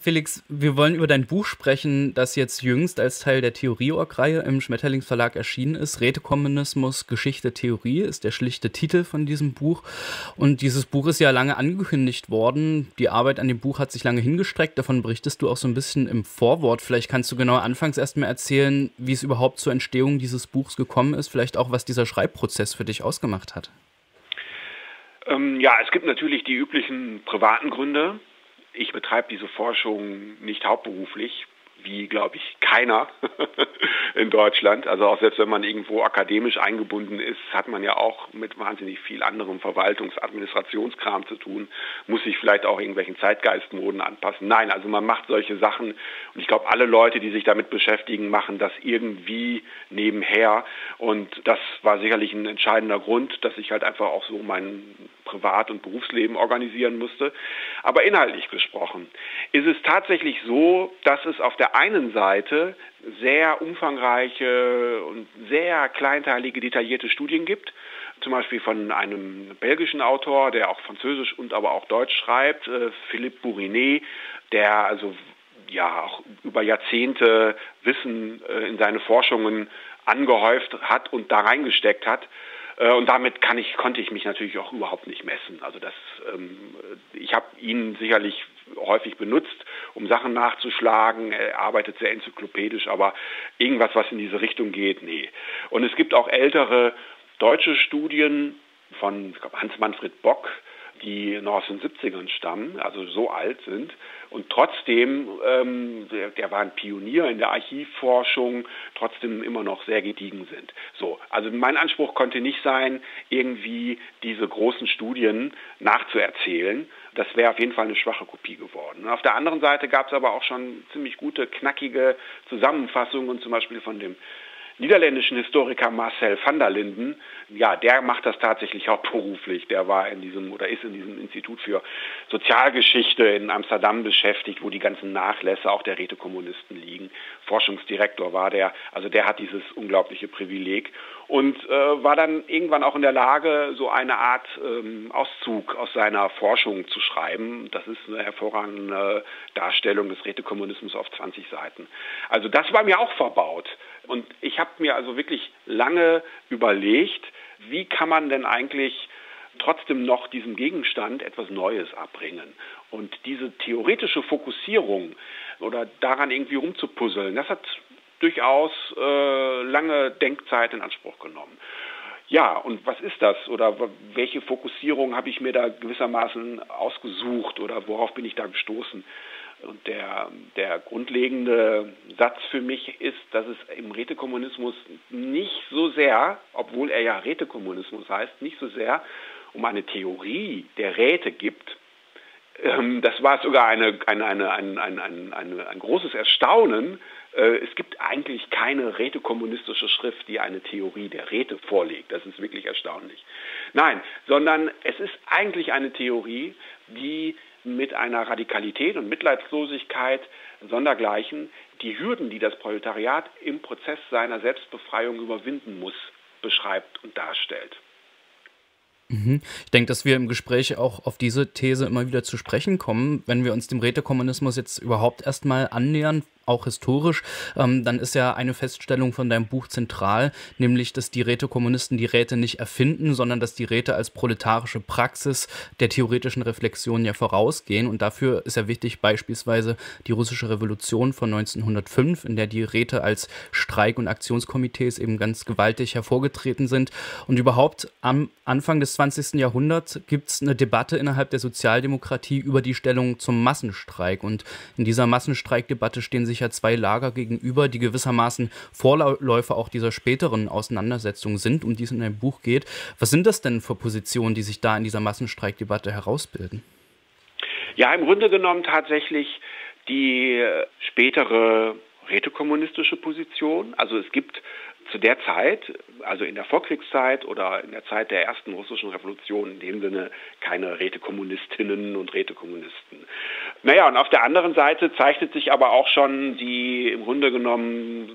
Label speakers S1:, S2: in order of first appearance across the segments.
S1: Felix, wir wollen über dein Buch sprechen, das jetzt jüngst als Teil der Theorie-Org-Reihe im Schmetterlingsverlag erschienen ist. Rätekommunismus, Geschichte, Theorie ist der schlichte Titel von diesem Buch. Und dieses Buch ist ja lange angekündigt worden. Die Arbeit an dem Buch hat sich lange hingestreckt. Davon berichtest du auch so ein bisschen im Vorwort. Vielleicht kannst du genau anfangs erstmal erzählen, wie es überhaupt zur Entstehung dieses Buchs gekommen ist. Vielleicht auch, was dieser Schreibprozess für dich ausgemacht hat.
S2: Ja, es gibt natürlich die üblichen privaten Gründe. Ich betreibe diese Forschung nicht hauptberuflich, wie, glaube ich, keiner in Deutschland. Also auch selbst wenn man irgendwo akademisch eingebunden ist, hat man ja auch mit wahnsinnig viel anderem Verwaltungs-Administrationskram zu tun, muss sich vielleicht auch irgendwelchen Zeitgeistmoden anpassen. Nein, also man macht solche Sachen und ich glaube, alle Leute, die sich damit beschäftigen, machen das irgendwie nebenher und das war sicherlich ein entscheidender Grund, dass ich halt einfach auch so mein Privat- und Berufsleben organisieren musste. Aber inhaltlich gesprochen ist es tatsächlich so, dass es auf der einen Seite sehr umfangreiche und sehr kleinteilige, detaillierte Studien gibt, zum Beispiel von einem belgischen Autor, der auch Französisch und aber auch Deutsch schreibt, Philippe Bourinet, der also ja auch über Jahrzehnte Wissen in seine Forschungen angehäuft hat und da reingesteckt hat. Und damit konnte ich mich natürlich auch überhaupt nicht messen. Also ich habe ihn sicherlich häufig benutzt, um Sachen nachzuschlagen. Er arbeitet sehr enzyklopädisch, aber irgendwas, was in diese Richtung geht, nee. Und es gibt auch ältere deutsche Studien von, ich glaube, Hans-Manfred Bock, die noch aus den 70ern stammen, also so alt sind. Und trotzdem, der war ein Pionier in der Archivforschung, trotzdem immer noch sehr gediegen sind. So, also mein Anspruch konnte nicht sein, irgendwie diese großen Studien nachzuerzählen. Das wäre auf jeden Fall eine schwache Kopie geworden. Auf der anderen Seite gab es aber auch schon ziemlich gute, knackige Zusammenfassungen, zum Beispiel von dem niederländischen Historiker Marcel van der Linden, ja, der macht das tatsächlich hauptberuflich. Der war ist in diesem Institut für Sozialgeschichte in Amsterdam beschäftigt, wo die ganzen Nachlässe auch der Rätekommunisten liegen. Forschungsdirektor war der, also der hat dieses unglaubliche Privileg und war dann irgendwann auch in der Lage, so eine Art Auszug aus seiner Forschung zu schreiben. Das ist eine hervorragende Darstellung des Rätekommunismus auf 20 Seiten. Also das war mir auch verbaut. Und ich habe mir also wirklich lange überlegt, wie kann man denn eigentlich trotzdem noch diesem Gegenstand etwas Neues abbringen. Und diese theoretische Fokussierung oder daran irgendwie rumzupuzzeln, das hat durchaus lange Denkzeit in Anspruch genommen. Ja, und was ist das? Oder welche Fokussierung habe ich mir da gewissermaßen ausgesucht oder worauf bin ich da gestoßen? Und der grundlegende Satz für mich ist, dass es im Rätekommunismus nicht so sehr, obwohl er ja Rätekommunismus heißt, nicht so sehr um eine Theorie der Räte gibt. Das war sogar ein großes Erstaunen. Es gibt eigentlich keine rätekommunistische Schrift, die eine Theorie der Räte vorlegt. Das ist wirklich erstaunlich. Nein, sondern es ist eigentlich eine Theorie, die mit einer Radikalität und Mitleidslosigkeit sondergleichen die Hürden, die das Proletariat im Prozess seiner Selbstbefreiung überwinden muss, beschreibt und darstellt.
S1: Ich denke, dass wir im Gespräch auch auf diese These immer wieder zu sprechen kommen. Wenn wir uns dem Rätekommunismus jetzt überhaupt erstmal annähern, auch historisch, dann ist ja eine Feststellung von deinem Buch zentral, nämlich, dass die Rätekommunisten die Räte nicht erfinden, sondern dass die Räte als proletarische Praxis der theoretischen Reflexion ja vorausgehen. Und dafür ist ja wichtig beispielsweise die russische Revolution von 1905, in der die Räte als Streik- und Aktionskomitees eben ganz gewaltig hervorgetreten sind. Und überhaupt am Anfang des 20. Jahrhunderts gibt es eine Debatte innerhalb der Sozialdemokratie über die Stellung zum Massenstreik. Und in dieser Massenstreikdebatte stehen sich ja zwei Lager gegenüber, die gewissermaßen Vorläufer auch dieser späteren Auseinandersetzung sind, um die es in deinem Buch geht. Was sind das denn für Positionen, die sich da in dieser Massenstreikdebatte herausbilden?
S2: Ja, im Grunde genommen tatsächlich die spätere rätekommunistische Position. Also es gibt zu der Zeit, also in der Vorkriegszeit oder in der Zeit der ersten russischen Revolution in dem Sinne keine Rätekommunistinnen und Rätekommunisten. Naja, und auf der anderen Seite zeichnet sich aber auch schon die im Grunde genommen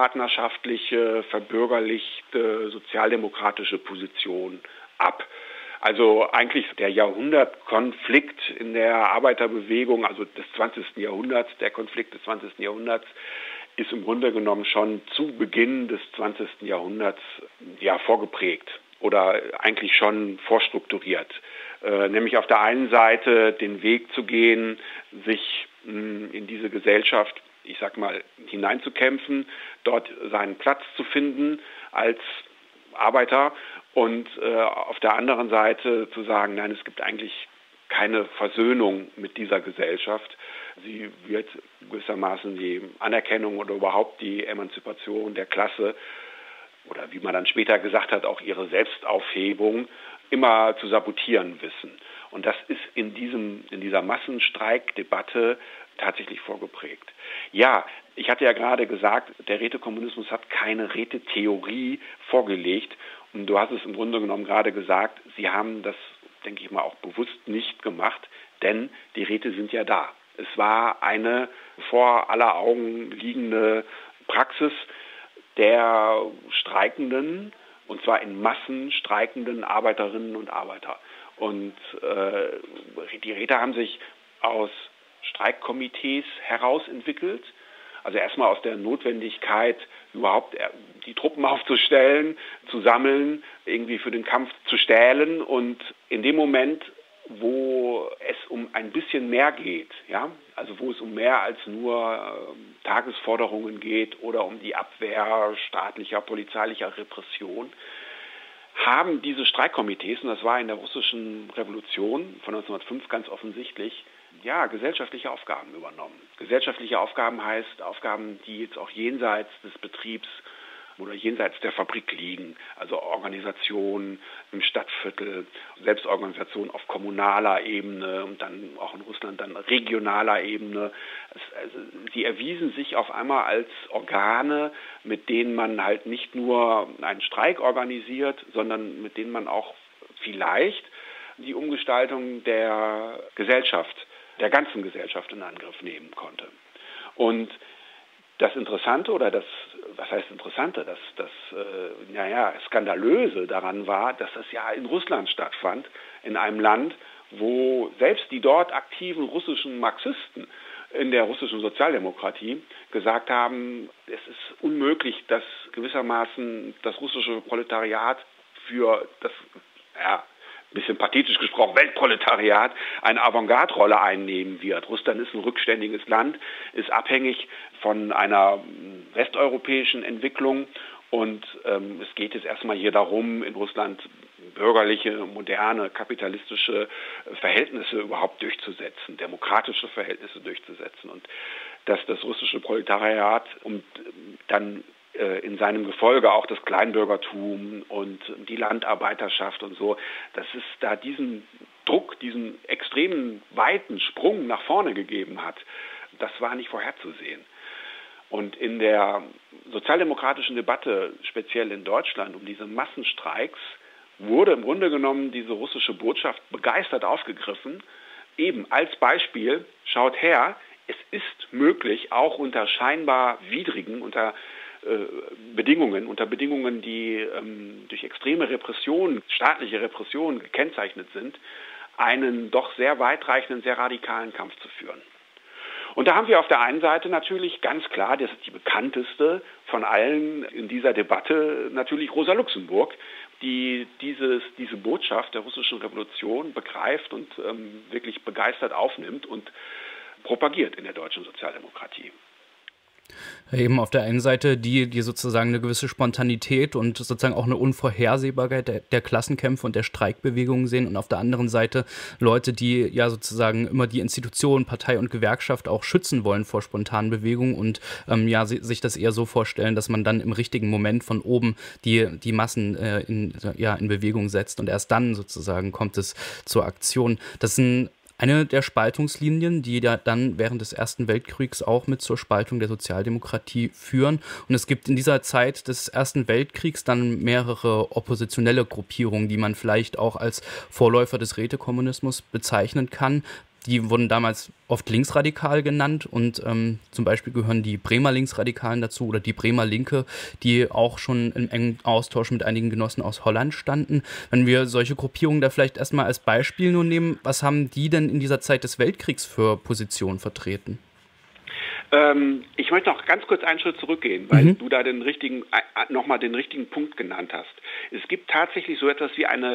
S2: sozialpartnerschaftliche, verbürgerlichte, sozialdemokratische Position ab. Also eigentlich der Jahrhundertkonflikt in der Arbeiterbewegung, also des 20. Jahrhunderts, der Konflikt des 20. Jahrhunderts, ist im Grunde genommen schon zu Beginn des 20. Jahrhunderts vorgeprägt oder eigentlich schon vorstrukturiert. Nämlich auf der einen Seite den Weg zu gehen, sich in diese Gesellschaft, ich sag mal, hineinzukämpfen, dort seinen Platz zu finden als Arbeiter und auf der anderen Seite zu sagen, nein, es gibt eigentlich keine Versöhnung mit dieser Gesellschaft. Sie wird gewissermaßen die Anerkennung oder überhaupt die Emanzipation der Klasse oder wie man dann später gesagt hat, auch ihre Selbstaufhebung immer zu sabotieren wissen. Und das ist in dieser Massenstreikdebatte tatsächlich vorgeprägt. Ja, ich hatte ja gerade gesagt, der Rätekommunismus hat keine Rätetheorie vorgelegt. Und du hast es im Grunde genommen gerade gesagt, sie haben das, denke ich mal, auch bewusst nicht gemacht, denn die Räte sind ja da. Es war eine vor aller Augen liegende Praxis der Streikenden, und zwar in Massen streikenden Arbeiterinnen und Arbeiter. Und die Räte haben sich aus Streikkomitees herausentwickelt. Also erstmal aus der Notwendigkeit, überhaupt die Truppen aufzustellen, zu sammeln, irgendwie für den Kampf zu stählen. Und in dem Moment, wo es um ein bisschen mehr geht, ja, also wo es um mehr als nur Tagesforderungen geht oder um die Abwehr staatlicher, polizeilicher Repression, haben diese Streikkomitees, und das war in der russischen Revolution von 1905 ganz offensichtlich, gesellschaftliche Aufgaben übernommen. Gesellschaftliche Aufgaben heißt Aufgaben, die jetzt auch jenseits des Betriebs oder jenseits der Fabrik liegen, also Organisation im Stadtviertel, Selbstorganisation auf kommunaler Ebene und dann auch in Russland dann regionaler Ebene. Sie erwiesen sich auf einmal als Organe, mit denen man halt nicht nur einen Streik organisiert, sondern mit denen man auch vielleicht die Umgestaltung der Gesellschaft, der ganzen Gesellschaft in Angriff nehmen konnte. Und das Interessante oder das Skandalöse daran war, dass das ja in Russland stattfand, in einem Land, wo selbst die dort aktiven russischen Marxisten in der russischen Sozialdemokratie gesagt haben, es ist unmöglich, dass gewissermaßen das russische Proletariat für das, bisschen pathetisch gesprochen, Weltproletariat eine Avantgarde-Rolle einnehmen wird. Russland ist ein rückständiges Land, ist abhängig von einer westeuropäischen Entwicklung und es geht jetzt erstmal hier darum, in Russland bürgerliche, moderne, kapitalistische Verhältnisse überhaupt durchzusetzen, demokratische Verhältnisse durchzusetzen und dass das russische Proletariat und dann in seinem Gefolge auch das Kleinbürgertum und die Landarbeiterschaft und so, dass es da diesen Druck, diesen extremen weiten Sprung nach vorne gegeben hat, das war nicht vorherzusehen. Und in der sozialdemokratischen Debatte, speziell in Deutschland, um diese Massenstreiks, wurde im Grunde genommen diese russische Botschaft begeistert aufgegriffen, eben als Beispiel, schaut her, es ist möglich, auch unter scheinbar widrigen, unter Bedingungen, die durch extreme Repression, staatliche Repression gekennzeichnet sind, einen doch sehr weitreichenden, sehr radikalen Kampf zu führen. Und da haben wir auf der einen Seite natürlich ganz klar, das ist die bekannteste von allen in dieser Debatte, natürlich Rosa Luxemburg, die diese Botschaft der russischen Revolution begreift und wirklich begeistert aufnimmt und propagiert in der deutschen Sozialdemokratie.
S1: Eben auf der einen Seite die sozusagen eine gewisse Spontanität und sozusagen auch eine Unvorhersehbarkeit der Klassenkämpfe und der Streikbewegungen sehen und auf der anderen Seite Leute, die ja sozusagen immer die Institution, Partei und Gewerkschaft auch schützen wollen vor spontanen Bewegungen und sich das eher so vorstellen, dass man dann im richtigen Moment von oben die Massen in Bewegung setzt und erst dann sozusagen kommt es zur Aktion. Das sind eine der Spaltungslinien, die ja dann während des Ersten Weltkriegs auch mit zur Spaltung der Sozialdemokratie führen. Und es gibt in dieser Zeit des Ersten Weltkriegs dann mehrere oppositionelle Gruppierungen, die man vielleicht auch als Vorläufer des Rätekommunismus bezeichnen kann, Die wurden damals oft linksradikal genannt und zum Beispiel gehören die Bremer Linksradikalen dazu oder die Bremer Linke, die auch schon im engen Austausch mit einigen Genossen aus Holland standen. Wenn wir solche Gruppierungen da vielleicht erstmal als Beispiel nur nehmen, was haben die denn in dieser Zeit des Weltkriegs für Positionen vertreten?
S2: Ich möchte noch ganz kurz einen Schritt zurückgehen, weil du da nochmal den richtigen Punkt genannt hast. Es gibt tatsächlich so etwas wie eine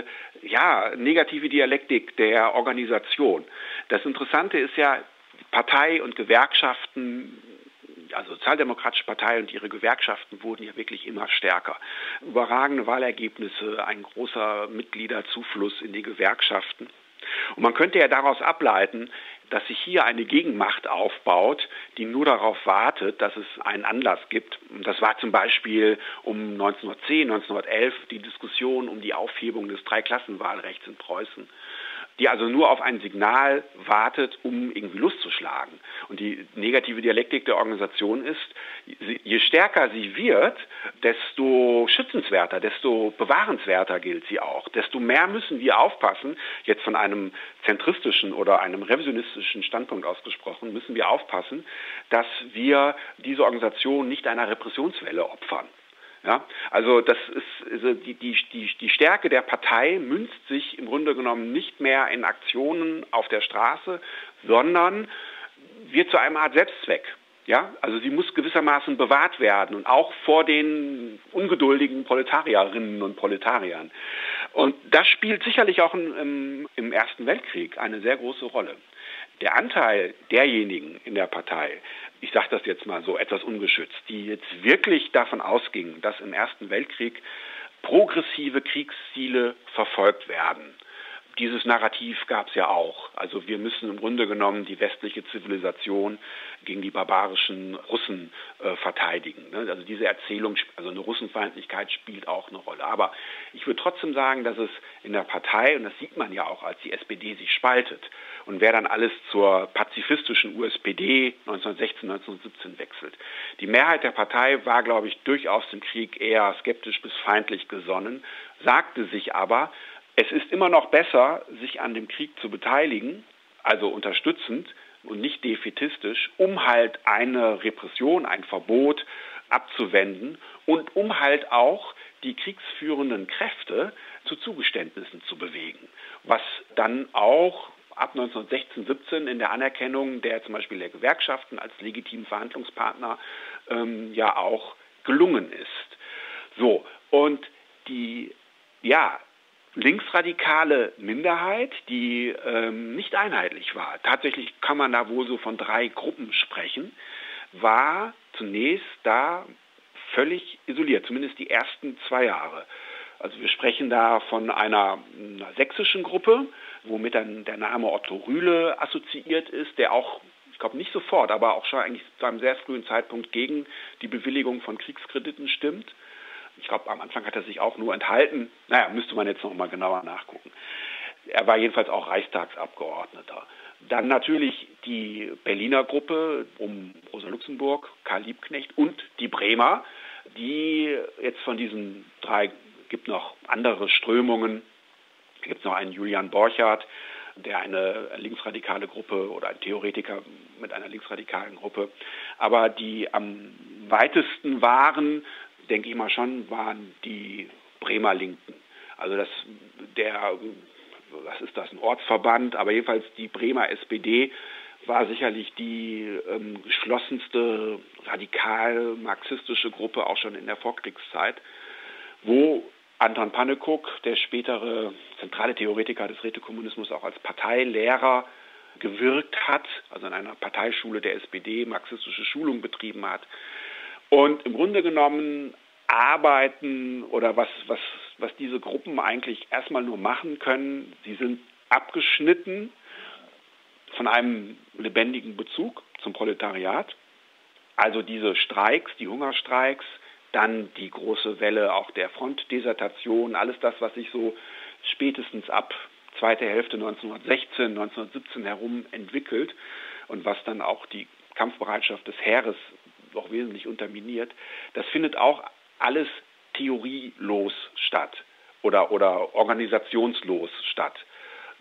S2: negative Dialektik der Organisation. Das Interessante ist ja, Partei und Gewerkschaften, also Sozialdemokratische Partei und ihre Gewerkschaften wurden ja wirklich immer stärker. Überragende Wahlergebnisse, ein großer Mitgliederzufluss in die Gewerkschaften. Und man könnte ja daraus ableiten, dass sich hier eine Gegenmacht aufbaut, die nur darauf wartet, dass es einen Anlass gibt. Das war zum Beispiel um 1910, 1911 die Diskussion um die Aufhebung des Dreiklassenwahlrechts in Preußen, die also nur auf ein Signal wartet, um irgendwie Lust zu schlagen. Und die negative Dialektik der Organisation ist, je stärker sie wird, desto schützenswerter, desto bewahrenswerter gilt sie auch. Desto mehr müssen wir aufpassen, jetzt von einem zentristischen oder einem revisionistischen Standpunkt ausgesprochen, müssen wir aufpassen, dass wir diese Organisation nicht einer Repressionswelle opfern. Ja, also das ist also die Stärke der Partei münzt sich im Grunde genommen nicht mehr in Aktionen auf der Straße, sondern wird zu einer Art Selbstzweck. Ja, also sie muss gewissermaßen bewahrt werden und auch vor den ungeduldigen Proletarierinnen und Proletariern. Und das spielt sicherlich auch im Ersten Weltkrieg eine sehr große Rolle. Der Anteil derjenigen in der Partei, ich sage das jetzt mal so etwas ungeschützt, die jetzt wirklich davon ausgingen, dass im Ersten Weltkrieg progressive Kriegsziele verfolgt werden. Dieses Narrativ gab es ja auch. Also wir müssen im Grunde genommen die westliche Zivilisation gegen die barbarischen Russen verteidigen. Ne? Also diese Erzählung, also eine Russenfeindlichkeit spielt auch eine Rolle. Aber ich würde trotzdem sagen, dass es in der Partei, und das sieht man ja auch, als die SPD sich spaltet und wer dann alles zur pazifistischen USPD 1916, 1917 wechselt. Die Mehrheit der Partei war, glaube ich, durchaus dem Krieg eher skeptisch bis feindlich gesonnen, sagte sich aber, es ist immer noch besser, sich an dem Krieg zu beteiligen, also unterstützend und nicht defätistisch, um halt eine Repression, ein Verbot abzuwenden und um halt auch die kriegsführenden Kräfte zu Zugeständnissen zu bewegen. Was dann auch ab 1916, 17 in der Anerkennung der zum Beispiel der Gewerkschaften als legitimen Verhandlungspartner ja auch gelungen ist. So, und die, linksradikale Minderheit, die nicht einheitlich war, tatsächlich kann man da wohl so von 3 Gruppen sprechen, war zunächst da völlig isoliert, zumindest die ersten 2 Jahre. Also wir sprechen da von einer sächsischen Gruppe, womit dann der Name Otto Rühle assoziiert ist, der auch, ich glaube nicht sofort, aber auch schon eigentlich zu einem sehr frühen Zeitpunkt gegen die Bewilligung von Kriegskrediten stimmt. Ich glaube, am Anfang hat er sich auch nur enthalten. Müsste man jetzt noch mal genauer nachgucken. Er war jedenfalls auch Reichstagsabgeordneter. Dann natürlich die Berliner Gruppe um Rosa Luxemburg, Karl Liebknecht und die Bremer, die jetzt von diesen 3, gibt noch andere Strömungen. Da gibt es noch einen Julian Borchardt, der eine linksradikale Gruppe oder ein Theoretiker mit einer linksradikalen Gruppe. Aber die am weitesten waren, denke ich mal schon, waren die Bremer Linken. Also was ist das, ein Ortsverband, aber jedenfalls die Bremer SPD war sicherlich die geschlossenste radikal-marxistische Gruppe auch schon in der Vorkriegszeit, wo Anton Pannekow, der spätere zentrale Theoretiker des Rätekommunismus, auch als Parteilehrer gewirkt hat, also in einer Parteischule der SPD marxistische Schulung betrieben hat. Und im Grunde genommen arbeiten oder was diese Gruppen eigentlich erstmal nur machen können, sie sind abgeschnitten von einem lebendigen Bezug zum Proletariat. Also diese Streiks, die Hungerstreiks, dann die große Welle auch der Frontdesertation, alles das, was sich so spätestens ab zweite Hälfte 1916, 1917 herum entwickelt und was dann auch die Kampfbereitschaft des Heeres auch wesentlich unterminiert, das findet auch alles theorielos statt oder organisationslos statt.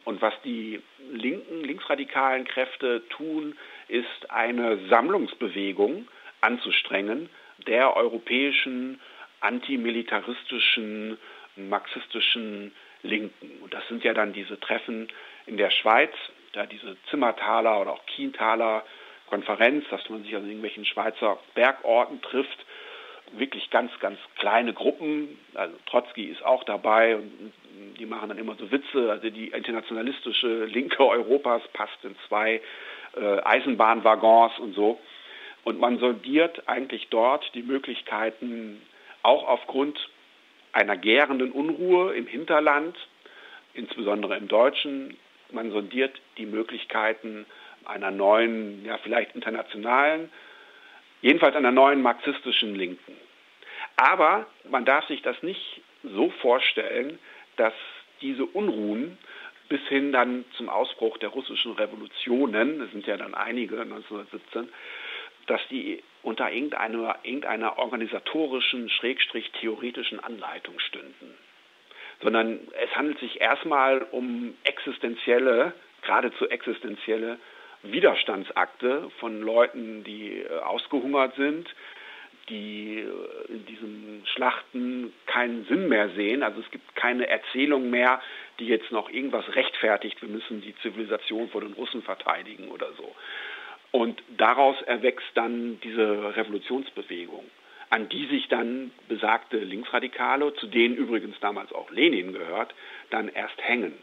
S2: Und was die linksradikalen Kräfte tun, ist eine Sammlungsbewegung anzustrengen der europäischen antimilitaristischen, marxistischen Linken. Und das sind ja dann diese Treffen in der Schweiz, da diese Zimmertaler oder auch Kienthaler Konferenz, dass man sich an irgendwelchen Schweizer Bergorten trifft, wirklich ganz, ganz kleine Gruppen. Also Trotzki ist auch dabei und die machen dann immer so Witze. Also die internationalistische Linke Europas passt in 2 Eisenbahnwaggons und so. Und man sondiert eigentlich dort die Möglichkeiten, auch aufgrund einer gärenden Unruhe im Hinterland, insbesondere im Deutschen, man sondiert die Möglichkeiten einer neuen, ja vielleicht internationalen, jedenfalls einer neuen marxistischen Linken. Aber man darf sich das nicht so vorstellen, dass diese Unruhen bis hin dann zum Ausbruch der russischen Revolutionen, es sind ja dann einige 1917, dass die unter irgendeiner organisatorischen, theoretischen Anleitung stünden. Sondern es handelt sich erstmal um geradezu existenzielle Widerstandsakte von Leuten, die ausgehungert sind, die in diesen Schlachten keinen Sinn mehr sehen. Also es gibt keine Erzählung mehr, die jetzt noch irgendwas rechtfertigt, wir müssen die Zivilisation vor den Russen verteidigen oder so. Und daraus erwächst dann diese Revolutionsbewegung, an die sich dann besagte Linksradikale, zu denen übrigens damals auch Lenin gehört, dann erst hängen.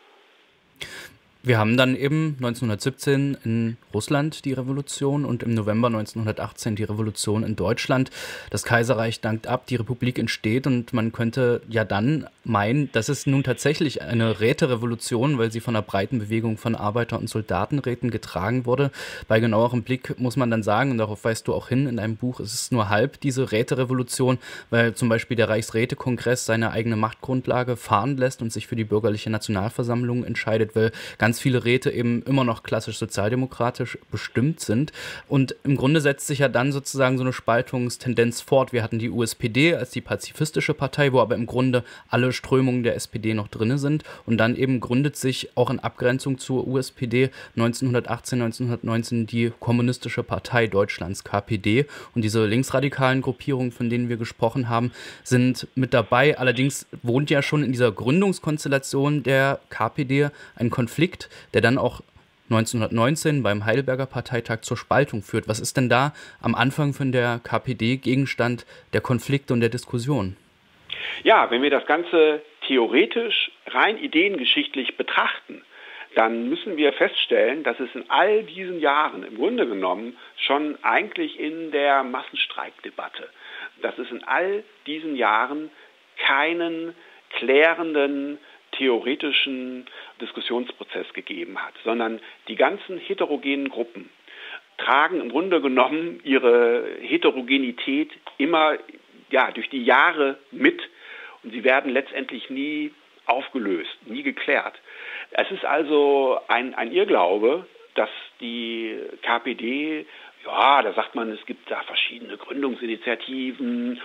S1: Wir haben dann eben 1917 in Russland die Revolution und im November 1918 die Revolution in Deutschland. Das Kaiserreich dankt ab, die Republik entsteht und man könnte ja dann meinen, das ist nun tatsächlich eine Räterevolution, weil sie von einer breiten Bewegung von Arbeiter- und Soldatenräten getragen wurde. Bei genauerem Blick muss man dann sagen, und darauf weist du auch hin in deinem Buch, es ist nur halb diese Räterevolution, weil zum Beispiel der Reichsrätekongress seine eigene Machtgrundlage fahren lässt und sich für die bürgerliche Nationalversammlung entscheidet, weil ganz viele Räte eben immer noch klassisch sozialdemokratisch bestimmt sind. Und im Grunde setzt sich ja dann sozusagen so eine Spaltungstendenz fort. Wir hatten die USPD als die pazifistische Partei, wo aber im Grunde alle Strömungen der SPD noch drin sind. Und dann eben gründet sich auch in Abgrenzung zur USPD 1918, 1919 die Kommunistische Partei Deutschlands, KPD. Und diese linksradikalen Gruppierungen, von denen wir gesprochen haben, sind mit dabei. Allerdings wohnt ja schon in dieser Gründungskonstellation der KPD ein Konflikt, der dann auch 1919 beim Heidelberger Parteitag zur Spaltung führt. Was ist denn da am Anfang von der KPD Gegenstand der Konflikte und der Diskussion?
S2: Ja, wenn wir das Ganze theoretisch, rein ideengeschichtlich betrachten, dann müssen wir feststellen, dass es in all diesen Jahren im Grunde genommen schon eigentlich in der Massenstreikdebatte, dass es in all diesen Jahren keinen klärenden theoretischen Diskussionsprozess gegeben hat, sondern die ganzen heterogenen Gruppen tragen im Grunde genommen ihre Heterogenität immer durch die Jahre mit und sie werden letztendlich nie aufgelöst, nie geklärt. Es ist also ein Irrglaube, dass die KPD, da sagt man, es gibt da verschiedene Gründungsinitiativen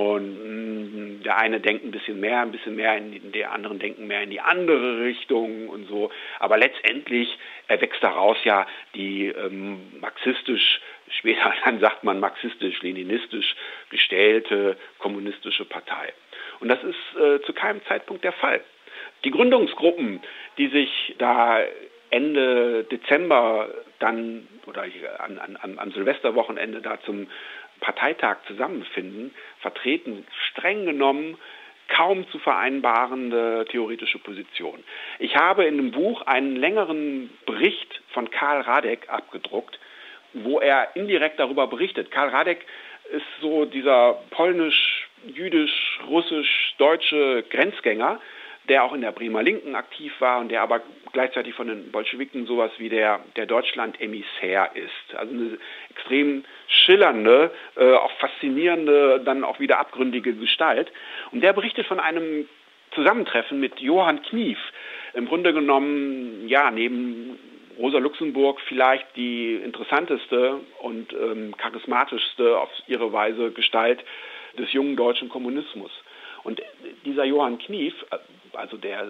S2: und der eine denkt ein bisschen mehr der anderen denken mehr in die andere Richtung und so. Aber letztendlich erwächst daraus ja die marxistisch, später dann sagt man marxistisch-leninistisch gestellte kommunistische Partei. Und das ist zu keinem Zeitpunkt der Fall. Die Gründungsgruppen, die sich da Ende Dezember dann oder am Silvesterwochenende da zum Parteitag zusammenfinden, vertreten streng genommen kaum zu vereinbarende theoretische Positionen. Ich habe in dem Buch einen längeren Bericht von Karl Radek abgedruckt, wo er indirekt darüber berichtet. Karl Radek ist so dieser polnisch, jüdisch, russisch, deutsche Grenzgänger, der auch in der Bremer Linken aktiv war und der aber gleichzeitig von den Bolschewiken sowas wie der Deutschland-Emissär ist. Also eine extrem schillernde, auch faszinierende, dann auch wieder abgründige Gestalt. Und der berichtet von einem Zusammentreffen mit Johann Knief. Im Grunde genommen, neben Rosa Luxemburg vielleicht die interessanteste und charismatischste auf ihre Weise Gestalt des jungen deutschen Kommunismus. Und dieser Johann Knief, also der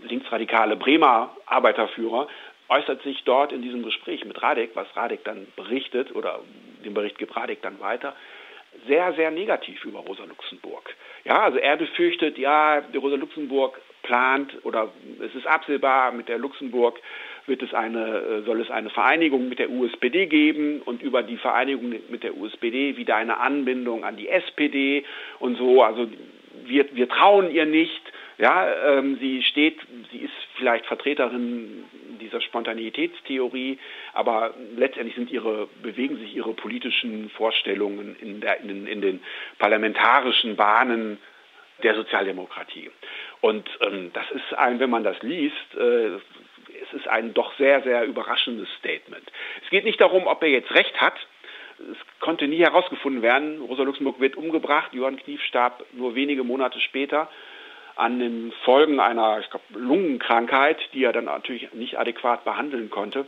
S2: linksradikale Bremer Arbeiterführer, äußert sich dort in diesem Gespräch mit Radek, was Radek dann berichtet, oder den Bericht gibt Radek dann weiter, sehr, sehr negativ über Rosa Luxemburg. Ja, also er befürchtet, ja, die Rosa Luxemburg plant, oder es ist absehbar, mit der Luxemburg soll es eine Vereinigung mit der USPD geben und über die Vereinigung mit der USPD wieder eine Anbindung an die SPD und so. Also wir trauen ihr nicht. Ja, sie ist vielleicht Vertreterin dieser Spontaneitätstheorie, aber letztendlich bewegen sich ihre politischen Vorstellungen in den parlamentarischen Bahnen der Sozialdemokratie. Und das ist wenn man das liest, es ist ein doch sehr, sehr überraschendes Statement. Es geht nicht darum, ob er jetzt recht hat. Es konnte nie herausgefunden werden. Rosa Luxemburg wird umgebracht. Johann Knief starb nur wenige Monate später an den Folgen einer, Lungenkrankheit, die er dann natürlich nicht adäquat behandeln konnte.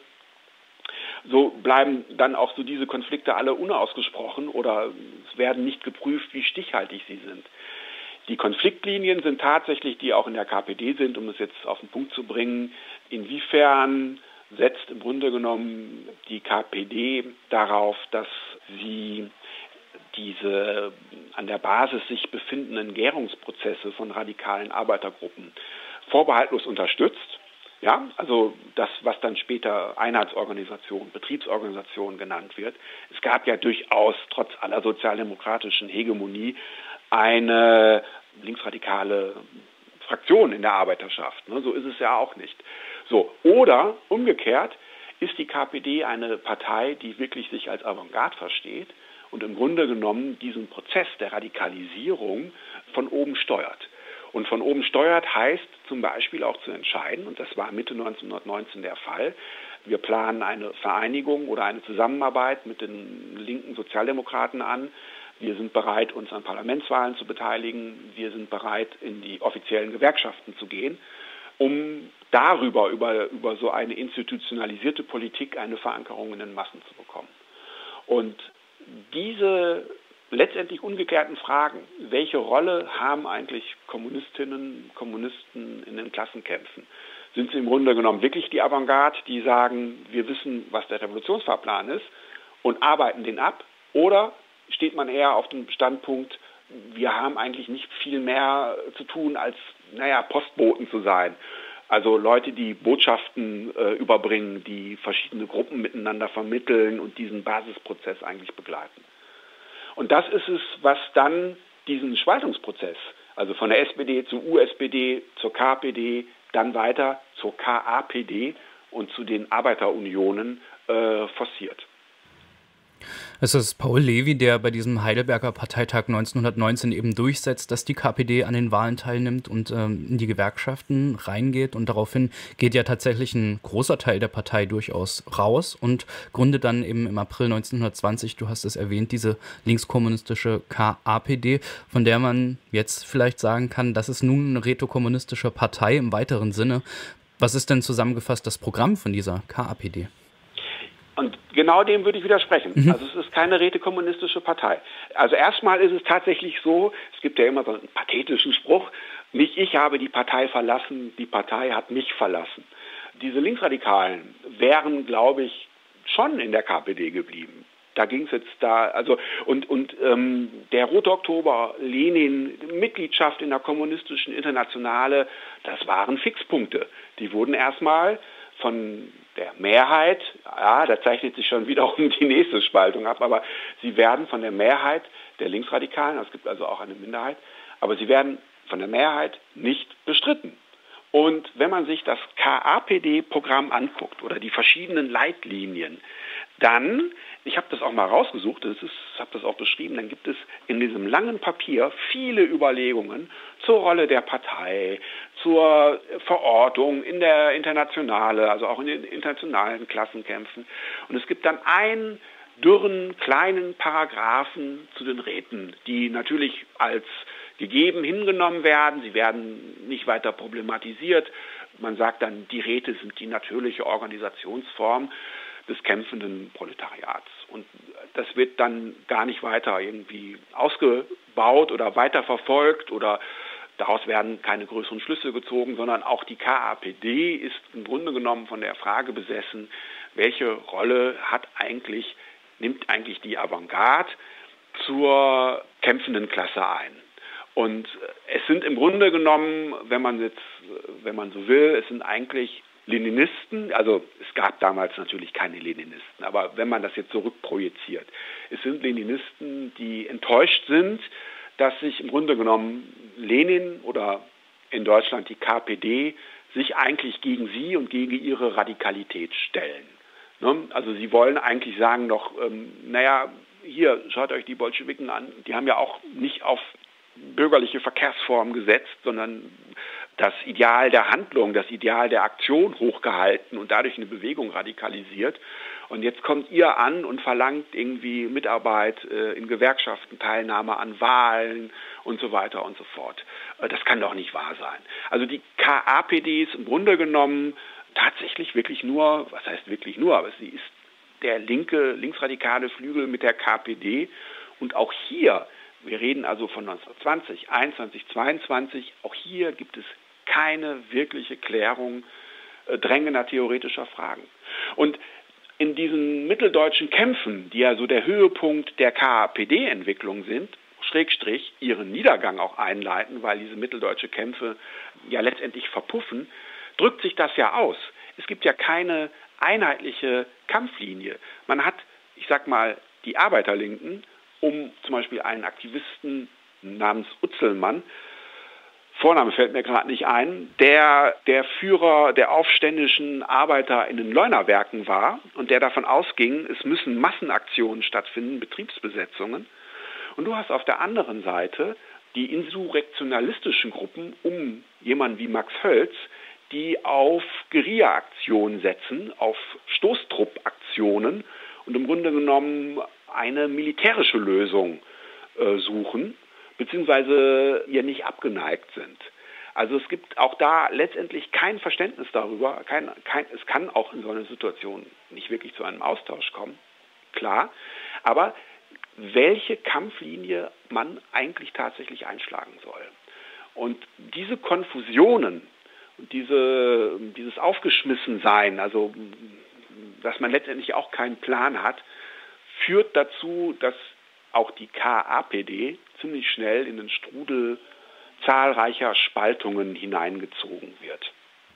S2: So bleiben dann auch so diese Konflikte alle unausgesprochen oder es werden nicht geprüft, wie stichhaltig sie sind. Die Konfliktlinien sind tatsächlich, die auch in der KPD sind, um es jetzt auf den Punkt zu bringen, inwiefern setzt im Grunde genommen die KPD darauf, dass sie diese an der Basis sich befindenden Gärungsprozesse von radikalen Arbeitergruppen vorbehaltlos unterstützt. Ja, also das, was dann später Einheitsorganisation, Betriebsorganisation genannt wird. Es gab ja durchaus trotz aller sozialdemokratischen Hegemonie eine linksradikale Fraktion in der Arbeiterschaft. So ist es ja auch nicht. So, oder umgekehrt ist die KPD eine Partei, die wirklich sich als Avantgarde versteht und im Grunde genommen diesen Prozess der Radikalisierung von oben steuert. Und von oben steuert heißt zum Beispiel auch zu entscheiden, und das war Mitte 1919 der Fall, wir planen eine Vereinigung oder eine Zusammenarbeit mit den linken Sozialdemokraten an. Wir sind bereit, uns an Parlamentswahlen zu beteiligen. Wir sind bereit, in die offiziellen Gewerkschaften zu gehen, um darüber, über so eine institutionalisierte Politik, eine Verankerung in den Massen zu bekommen. Und diese letztendlich ungeklärten Fragen, welche Rolle haben eigentlich Kommunistinnen, Kommunisten in den Klassenkämpfen? Sind sie im Grunde genommen wirklich die Avantgarde, die sagen, wir wissen, was der Revolutionsfahrplan ist und arbeiten den ab? Oder steht man eher auf dem Standpunkt, wir haben eigentlich nicht viel mehr zu tun, als Postboten zu sein. Also Leute, die Botschaften überbringen, die verschiedene Gruppen miteinander vermitteln und diesen Basisprozess eigentlich begleiten. Und das ist es, was dann diesen Spaltungsprozess, also von der SPD zur USPD, zur KPD, dann weiter zur KAPD und zu den Arbeiterunionen forciert.
S1: Es ist Paul Levi, der bei diesem Heidelberger Parteitag 1919 eben durchsetzt, dass die KPD an den Wahlen teilnimmt und in die Gewerkschaften reingeht. Und daraufhin geht ja tatsächlich ein großer Teil der Partei durchaus raus und gründet dann eben im April 1920, du hast es erwähnt, diese linkskommunistische KAPD, von der man jetzt vielleicht sagen kann, das ist nun eine rätokommunistische Partei im weiteren Sinne. Was ist denn zusammengefasst das Programm von dieser KAPD?
S2: Und genau dem würde ich widersprechen. Also es ist keine rätekommunistische Partei. Also erstmal ist es tatsächlich so, es gibt ja immer so einen pathetischen Spruch, nicht ich habe die Partei verlassen, die Partei hat mich verlassen. Diese Linksradikalen wären, glaube ich, schon in der KPD geblieben. Da ging es jetzt der Rote Oktober, Lenin, Mitgliedschaft in der kommunistischen Internationale, das waren Fixpunkte. Die wurden erstmal von der Mehrheit, da zeichnet sich schon wiederum die nächste Spaltung ab, aber sie werden von der Mehrheit der Linksradikalen, es gibt also auch eine Minderheit, aber sie werden von der Mehrheit nicht bestritten. Und wenn man sich das KAPD-Programm anguckt oder die verschiedenen Leitlinien, dann, ich habe das auch mal rausgesucht, habe das auch beschrieben, dann gibt es in diesem langen Papier viele Überlegungen zur Rolle der Partei, zur Verortung in der Internationale, also auch in den internationalen Klassenkämpfen. Und es gibt dann einen dürren, kleinen Paragraphen zu den Räten, die natürlich als gegeben hingenommen werden. Sie werden nicht weiter problematisiert. Man sagt dann, die Räte sind die natürliche Organisationsform des kämpfenden Proletariats. Und das wird dann gar nicht weiter irgendwie ausgebaut oder weiterverfolgt oder Daraus werden keine größeren Schlüsse gezogen, sondern auch die KAPD ist im Grunde genommen von der Frage besessen, welche Rolle nimmt eigentlich die Avantgarde zur kämpfenden Klasse ein. Und es sind im Grunde genommen, wenn man so will, es sind eigentlich Leninisten, also es gab damals natürlich keine Leninisten, aber wenn man das jetzt zurückprojiziert, es sind Leninisten, die enttäuscht sind, dass sich im Grunde genommen Lenin oder in Deutschland die KPD sich eigentlich gegen sie und gegen ihre Radikalität stellen. Ne? Also sie wollen eigentlich sagen noch, hier, schaut euch die Bolschewiken an, die haben ja auch nicht auf bürgerliche Verkehrsformen gesetzt, sondern das Ideal der Handlung, das Ideal der Aktion hochgehalten und dadurch eine Bewegung radikalisiert. Und jetzt kommt ihr an und verlangt irgendwie Mitarbeit in Gewerkschaften, Teilnahme an Wahlen und so weiter und so fort. Das kann doch nicht wahr sein. Also die KAPD ist im Grunde genommen tatsächlich wirklich nur, was heißt wirklich nur, aber sie ist der linksradikale Flügel mit der KPD. Und auch hier, wir reden also von 1920, 21, 22, auch hier gibt es keine wirkliche Klärung drängender theoretischer Fragen. Und in diesen mitteldeutschen Kämpfen, die ja so der Höhepunkt der KAPD-Entwicklung sind, Schrägstrich ihren Niedergang auch einleiten, weil diese mitteldeutsche Kämpfe ja letztendlich verpuffen, drückt sich das ja aus. Es gibt ja keine einheitliche Kampflinie. Man hat, ich sag mal, die Arbeiterlinken, um zum Beispiel einen Aktivisten namens Utzelmann, Vorname fällt mir gerade nicht ein, der Führer der aufständischen Arbeiter in den Leunawerken war und der davon ausging, es müssen Massenaktionen stattfinden, Betriebsbesetzungen. Und du hast auf der anderen Seite die insurrektionalistischen Gruppen um jemanden wie Max Hölz, die auf Guerilla-Aktionen setzen, auf Stoßtruppaktionen und im Grunde genommen eine militärische Lösung suchen, beziehungsweise ihr nicht abgeneigt sind. Also es gibt auch da letztendlich kein Verständnis darüber, es kann auch in so einer Situation nicht wirklich zu einem Austausch kommen, klar, aber welche Kampflinie man eigentlich tatsächlich einschlagen soll. Und diese Konfusionen und dieses Aufgeschmissensein, also dass man letztendlich auch keinen Plan hat, führt dazu, dass auch die KAPD ziemlich schnell in den Strudel zahlreicher Spaltungen hineingezogen wird.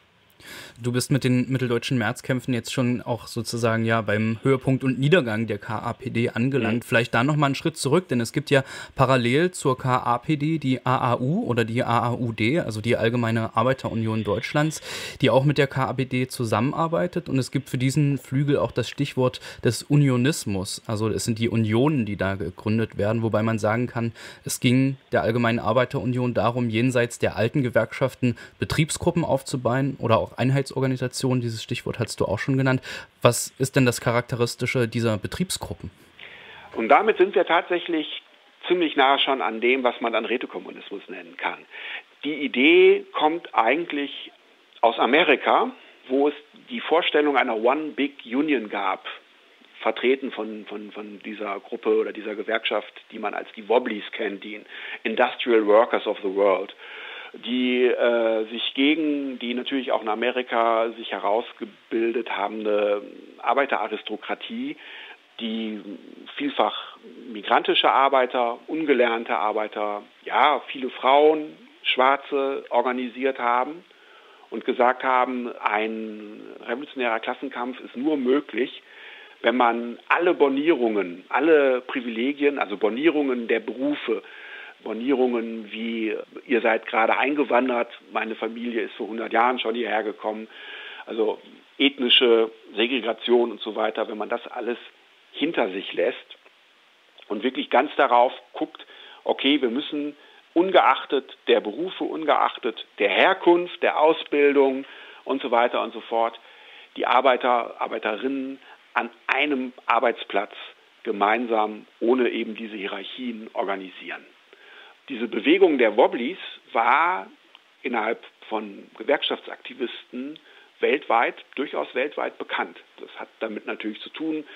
S1: Du bist mit den mitteldeutschen Märzkämpfen jetzt schon auch sozusagen ja beim Höhepunkt und Niedergang der KAPD angelangt. Vielleicht da nochmal einen Schritt zurück, denn es gibt ja parallel zur KAPD die AAU oder die AAUD, also die Allgemeine Arbeiterunion Deutschlands, die auch mit der KAPD zusammenarbeitet. Und es gibt für diesen Flügel auch das Stichwort des Unionismus. Also es sind die Unionen, die da gegründet werden, wobei man sagen kann, es ging der Allgemeinen Arbeiterunion darum, jenseits der alten Gewerkschaften Betriebsgruppen aufzubauen oder auch Einheitsorganisationen, dieses Stichwort hast du auch schon genannt. Was ist denn das Charakteristische dieser Betriebsgruppen?
S2: Und damit sind wir tatsächlich ziemlich nah schon an dem, was man dann Rätekommunismus nennen kann. Die Idee kommt eigentlich aus Amerika, wo es die Vorstellung einer One Big Union gab, vertreten von dieser Gruppe oder dieser Gewerkschaft, die man als die Wobblies kennt, die Industrial Workers of the World, die sich gegen die natürlich auch in Amerika sich herausgebildet habende Arbeiteraristokratie, die vielfach migrantische Arbeiter, ungelernte Arbeiter, ja, viele Frauen, Schwarze organisiert haben und gesagt haben, ein revolutionärer Klassenkampf ist nur möglich, wenn man alle Bornierungen, alle Privilegien, also Bornierungen der Berufe, Bornierungen wie, ihr seid gerade eingewandert, meine Familie ist vor 100 Jahren schon hierher gekommen, also ethnische Segregation und so weiter, wenn man das alles hinter sich lässt und wirklich ganz darauf guckt, okay, wir müssen ungeachtet der Berufe, ungeachtet der Herkunft, der Ausbildung und so weiter und so fort, die Arbeiter, Arbeiterinnen an einem Arbeitsplatz gemeinsam ohne eben diese Hierarchien organisieren. Diese Bewegung der Wobblies war innerhalb von Gewerkschaftsaktivisten durchaus weltweit bekannt. Das hat damit natürlich zu tun,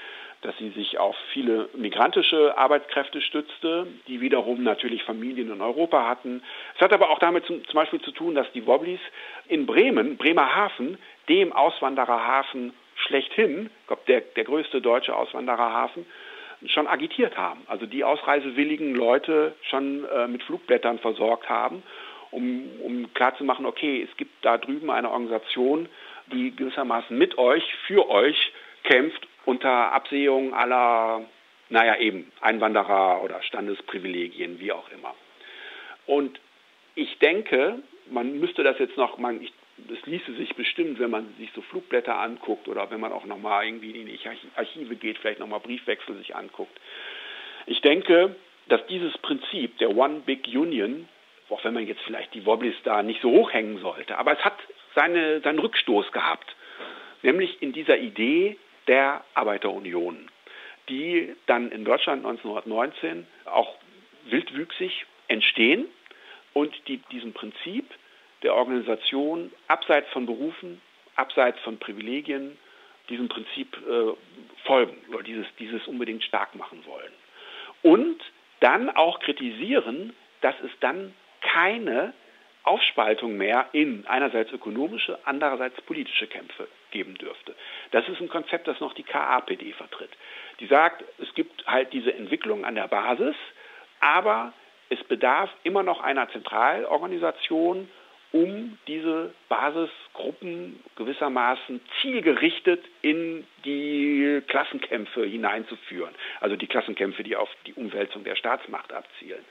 S2: dass sie sich auf viele migrantische Arbeitskräfte stützte, die wiederum natürlich Familien in Europa hatten. Es hat aber auch damit zum Beispiel zu tun, dass die Wobblies in Bremerhaven, dem Auswandererhafen schlechthin, ich glaube der größte deutsche Auswandererhafen, schon agitiert haben. Also die ausreisewilligen Leute schon mit Flugblättern versorgt haben, um klarzumachen, okay, es gibt da drüben eine Organisation, die gewissermaßen mit euch, für euch kämpft unter Absehung aller, Einwanderer oder Standesprivilegien, wie auch immer. Und ich denke, man müsste das jetzt noch, das ließe sich bestimmt, wenn man sich so Flugblätter anguckt oder wenn man auch nochmal irgendwie in die Archive geht, vielleicht nochmal Briefwechsel sich anguckt. Ich denke, dass dieses Prinzip der One Big Union, auch wenn man jetzt vielleicht die Wobblies da nicht so hochhängen sollte, aber es hat seinen Rückstoß gehabt, nämlich in dieser Idee der Arbeiterunion, die dann in Deutschland 1919 auch wildwüchsig entstehen und die diesem Prinzip der Organisation abseits von Berufen, abseits von Privilegien, diesem Prinzip folgen oder dieses unbedingt stark machen wollen. Und dann auch kritisieren, dass es dann keine Aufspaltung mehr in einerseits ökonomische, andererseits politische Kämpfe geben dürfte. Das ist ein Konzept, das noch die KAPD vertritt. Die sagt, es gibt halt diese Entwicklung an der Basis, aber es bedarf immer noch einer Zentralorganisation, um diese Basisgruppen gewissermaßen zielgerichtet in die Klassenkämpfe hineinzuführen. Also die Klassenkämpfe, die auf die Umwälzung der Staatsmacht abzielen.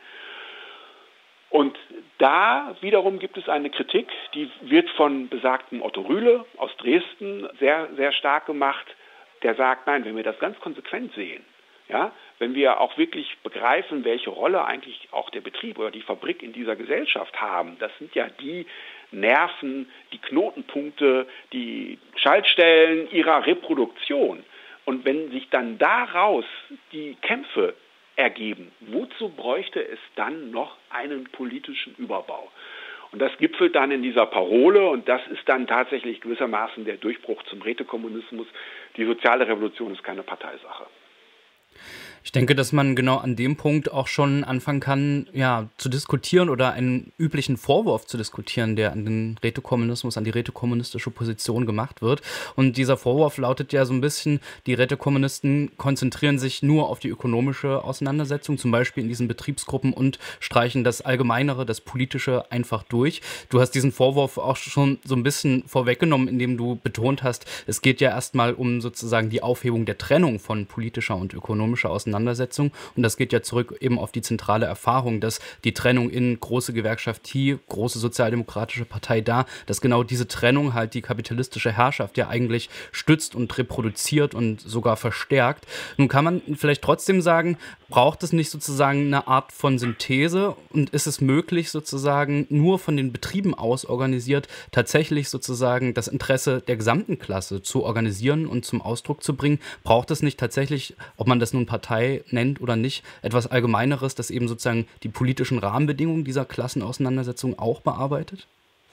S2: Und da wiederum gibt es eine Kritik, die wird von besagtem Otto Rühle aus Dresden sehr, sehr stark gemacht, der sagt, nein, wenn wir das ganz konsequent sehen, ja, wenn wir auch wirklich begreifen, welche Rolle eigentlich auch der Betrieb oder die Fabrik in dieser Gesellschaft haben, das sind ja die Nerven, die Knotenpunkte, die Schaltstellen ihrer Reproduktion. Und wenn sich dann daraus die Kämpfe ergeben, wozu bräuchte es dann noch einen politischen Überbau? Und das gipfelt dann in dieser Parole und das ist dann tatsächlich gewissermaßen der Durchbruch zum Rätekommunismus. Die soziale Revolution ist keine Parteisache.
S1: Ich denke, dass man genau an dem Punkt auch schon anfangen kann, ja, zu diskutieren oder einen üblichen Vorwurf zu diskutieren, der an den Rätekommunismus, an die rätekommunistische Position gemacht wird. Und dieser Vorwurf lautet ja so ein bisschen, die Rätekommunisten konzentrieren sich nur auf die ökonomische Auseinandersetzung, zum Beispiel in diesen Betriebsgruppen und streichen das Allgemeinere, das Politische einfach durch. Du hast diesen Vorwurf auch schon so ein bisschen vorweggenommen, indem du betont hast, es geht ja erstmal um sozusagen die Aufhebung der Trennung von politischer und ökonomischer Auseinandersetzung. Und das geht ja zurück eben auf die zentrale Erfahrung, dass die Trennung in große Gewerkschaft hier, große sozialdemokratische Partei da, dass genau diese Trennung halt die kapitalistische Herrschaft ja eigentlich stützt und reproduziert und sogar verstärkt. Nun kann man vielleicht trotzdem sagen, braucht es nicht sozusagen eine Art von Synthese und ist es möglich sozusagen nur von den Betrieben aus organisiert, tatsächlich sozusagen das Interesse der gesamten Klasse zu organisieren und zum Ausdruck zu bringen? Braucht es nicht tatsächlich, ob man das nun Partei nennt oder nicht, etwas Allgemeineres, das eben sozusagen die politischen Rahmenbedingungen dieser Klassenauseinandersetzung auch bearbeitet?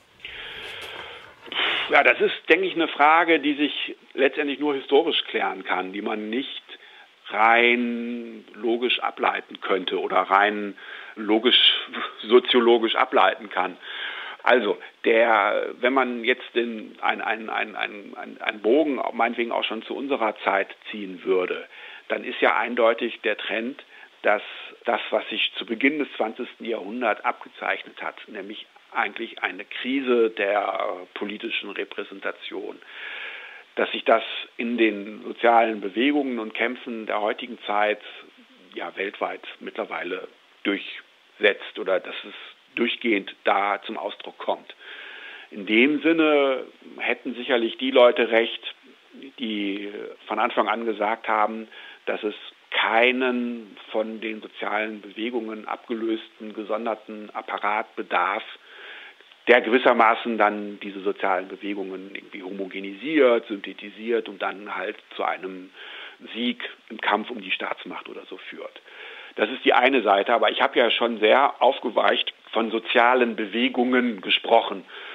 S2: Ja, das ist, denke ich, eine Frage, die sich letztendlich nur historisch klären kann, die man nicht rein logisch ableiten könnte oder rein logisch, soziologisch ableiten kann. Also, wenn man jetzt einen Bogen, meinetwegen auch schon zu unserer Zeit ziehen würde, dann ist ja eindeutig der Trend, dass das, was sich zu Beginn des 20. Jahrhunderts abgezeichnet hat, nämlich eigentlich eine Krise der politischen Repräsentation, dass sich das in den sozialen Bewegungen und Kämpfen der heutigen Zeit ja weltweit mittlerweile durchsetzt oder dass es durchgehend da zum Ausdruck kommt. In dem Sinne hätten sicherlich die Leute recht, die von Anfang an gesagt haben, dass es keinen von den sozialen Bewegungen abgelösten, gesonderten Apparat bedarf, der gewissermaßen dann diese sozialen Bewegungen irgendwie homogenisiert, synthetisiert und dann halt zu einem Sieg im Kampf um die Staatsmacht oder so führt. Das ist die eine Seite, aber ich habe ja schon sehr aufgeweicht von sozialen Bewegungen gesprochen.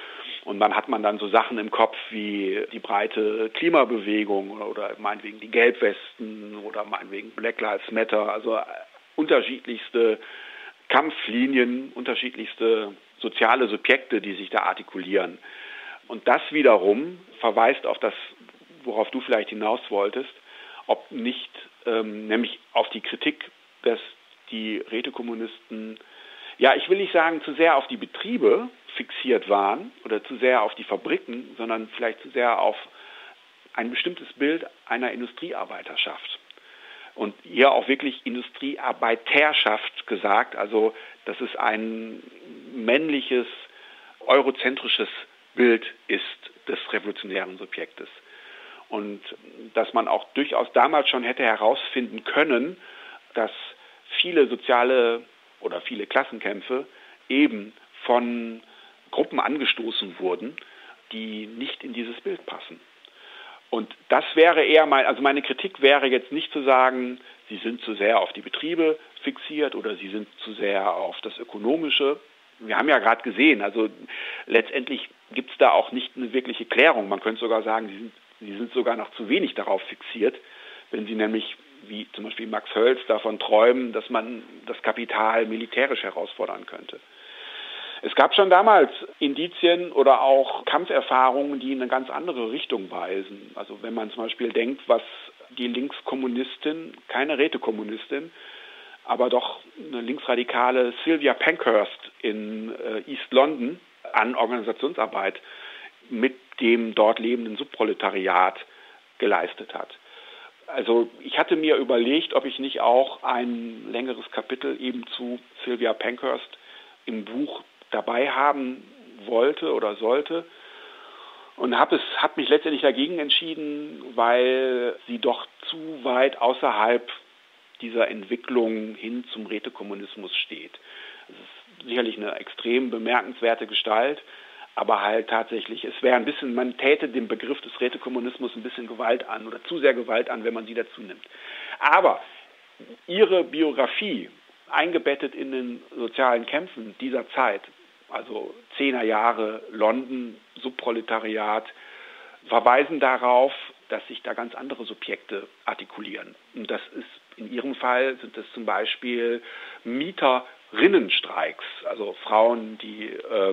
S2: Und dann hat man dann so Sachen im Kopf wie die breite Klimabewegung oder meinetwegen die Gelbwesten oder meinetwegen Black Lives Matter, also unterschiedlichste Kampflinien, unterschiedlichste soziale Subjekte, die sich da artikulieren. Und das wiederum verweist auf das, worauf du vielleicht hinaus wolltest, ob nicht, nämlich auf die Kritik, dass die Rätekommunisten, ja, ich will nicht sagen, zu sehr auf die Betriebe fixiert waren oder zu sehr auf die Fabriken, sondern vielleicht zu sehr auf ein bestimmtes Bild einer Industriearbeiterschaft. Und hier auch wirklich Industriearbeiterschaft gesagt, also dass es ein männliches, eurozentrisches Bild ist des revolutionären Subjektes. Und dass man auch durchaus damals schon hätte herausfinden können, dass viele soziale oder viele Klassenkämpfe eben von Gruppen angestoßen wurden, die nicht in dieses Bild passen. Und das wäre eher meine Kritik wäre jetzt nicht zu sagen, sie sind zu sehr auf die Betriebe fixiert oder sie sind zu sehr auf das Ökonomische. Wir haben ja gerade gesehen, also letztendlich gibt es da auch nicht eine wirkliche Klärung. Man könnte sogar sagen, sie sind sogar noch zu wenig darauf fixiert, wenn sie nämlich, wie zum Beispiel Max Hölz, davon träumen, dass man das Kapital militärisch herausfordern könnte. Es gab schon damals Indizien oder auch Kampferfahrungen, die in eine ganz andere Richtung weisen. Also wenn man zum Beispiel denkt, was die Linkskommunistin, keine Rätekommunistin, aber doch eine linksradikale Sylvia Pankhurst in East London an Organisationsarbeit mit dem dort lebenden Subproletariat geleistet hat. Also ich hatte mir überlegt, ob ich nicht auch ein längeres Kapitel eben zu Sylvia Pankhurst im Buch dabei haben wollte oder sollte und habe mich letztendlich dagegen entschieden, weil sie doch zu weit außerhalb dieser Entwicklung hin zum Rätekommunismus steht. Es ist sicherlich eine extrem bemerkenswerte Gestalt, aber halt tatsächlich, es wäre ein bisschen, man täte dem Begriff des Rätekommunismus ein bisschen Gewalt an oder zu sehr Gewalt an, wenn man sie dazu nimmt. Aber ihre Biografie, eingebettet in den sozialen Kämpfen dieser Zeit, also 10er Jahre London, Subproletariat, verweisen darauf, dass sich da ganz andere Subjekte artikulieren. Und das ist in ihrem Fall sind es zum Beispiel Mieterinnenstreiks, also Frauen, die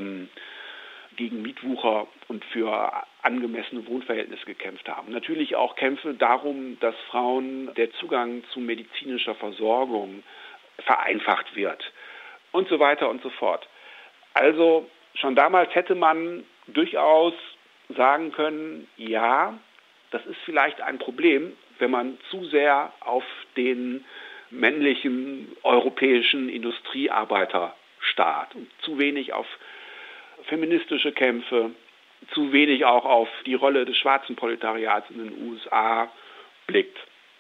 S2: gegen Mietwucher und für angemessene Wohnverhältnisse gekämpft haben. Natürlich auch Kämpfe darum, dass Frauen der Zugang zu medizinischer Versorgung vereinfacht wird und so weiter und so fort. Also schon damals hätte man durchaus sagen können, ja, das ist vielleicht ein Problem, wenn man zu sehr auf den männlichen europäischen Industriearbeiter starrt und zu wenig auf feministische Kämpfe, zu wenig auch auf die Rolle des schwarzen Proletariats in den USA blickt.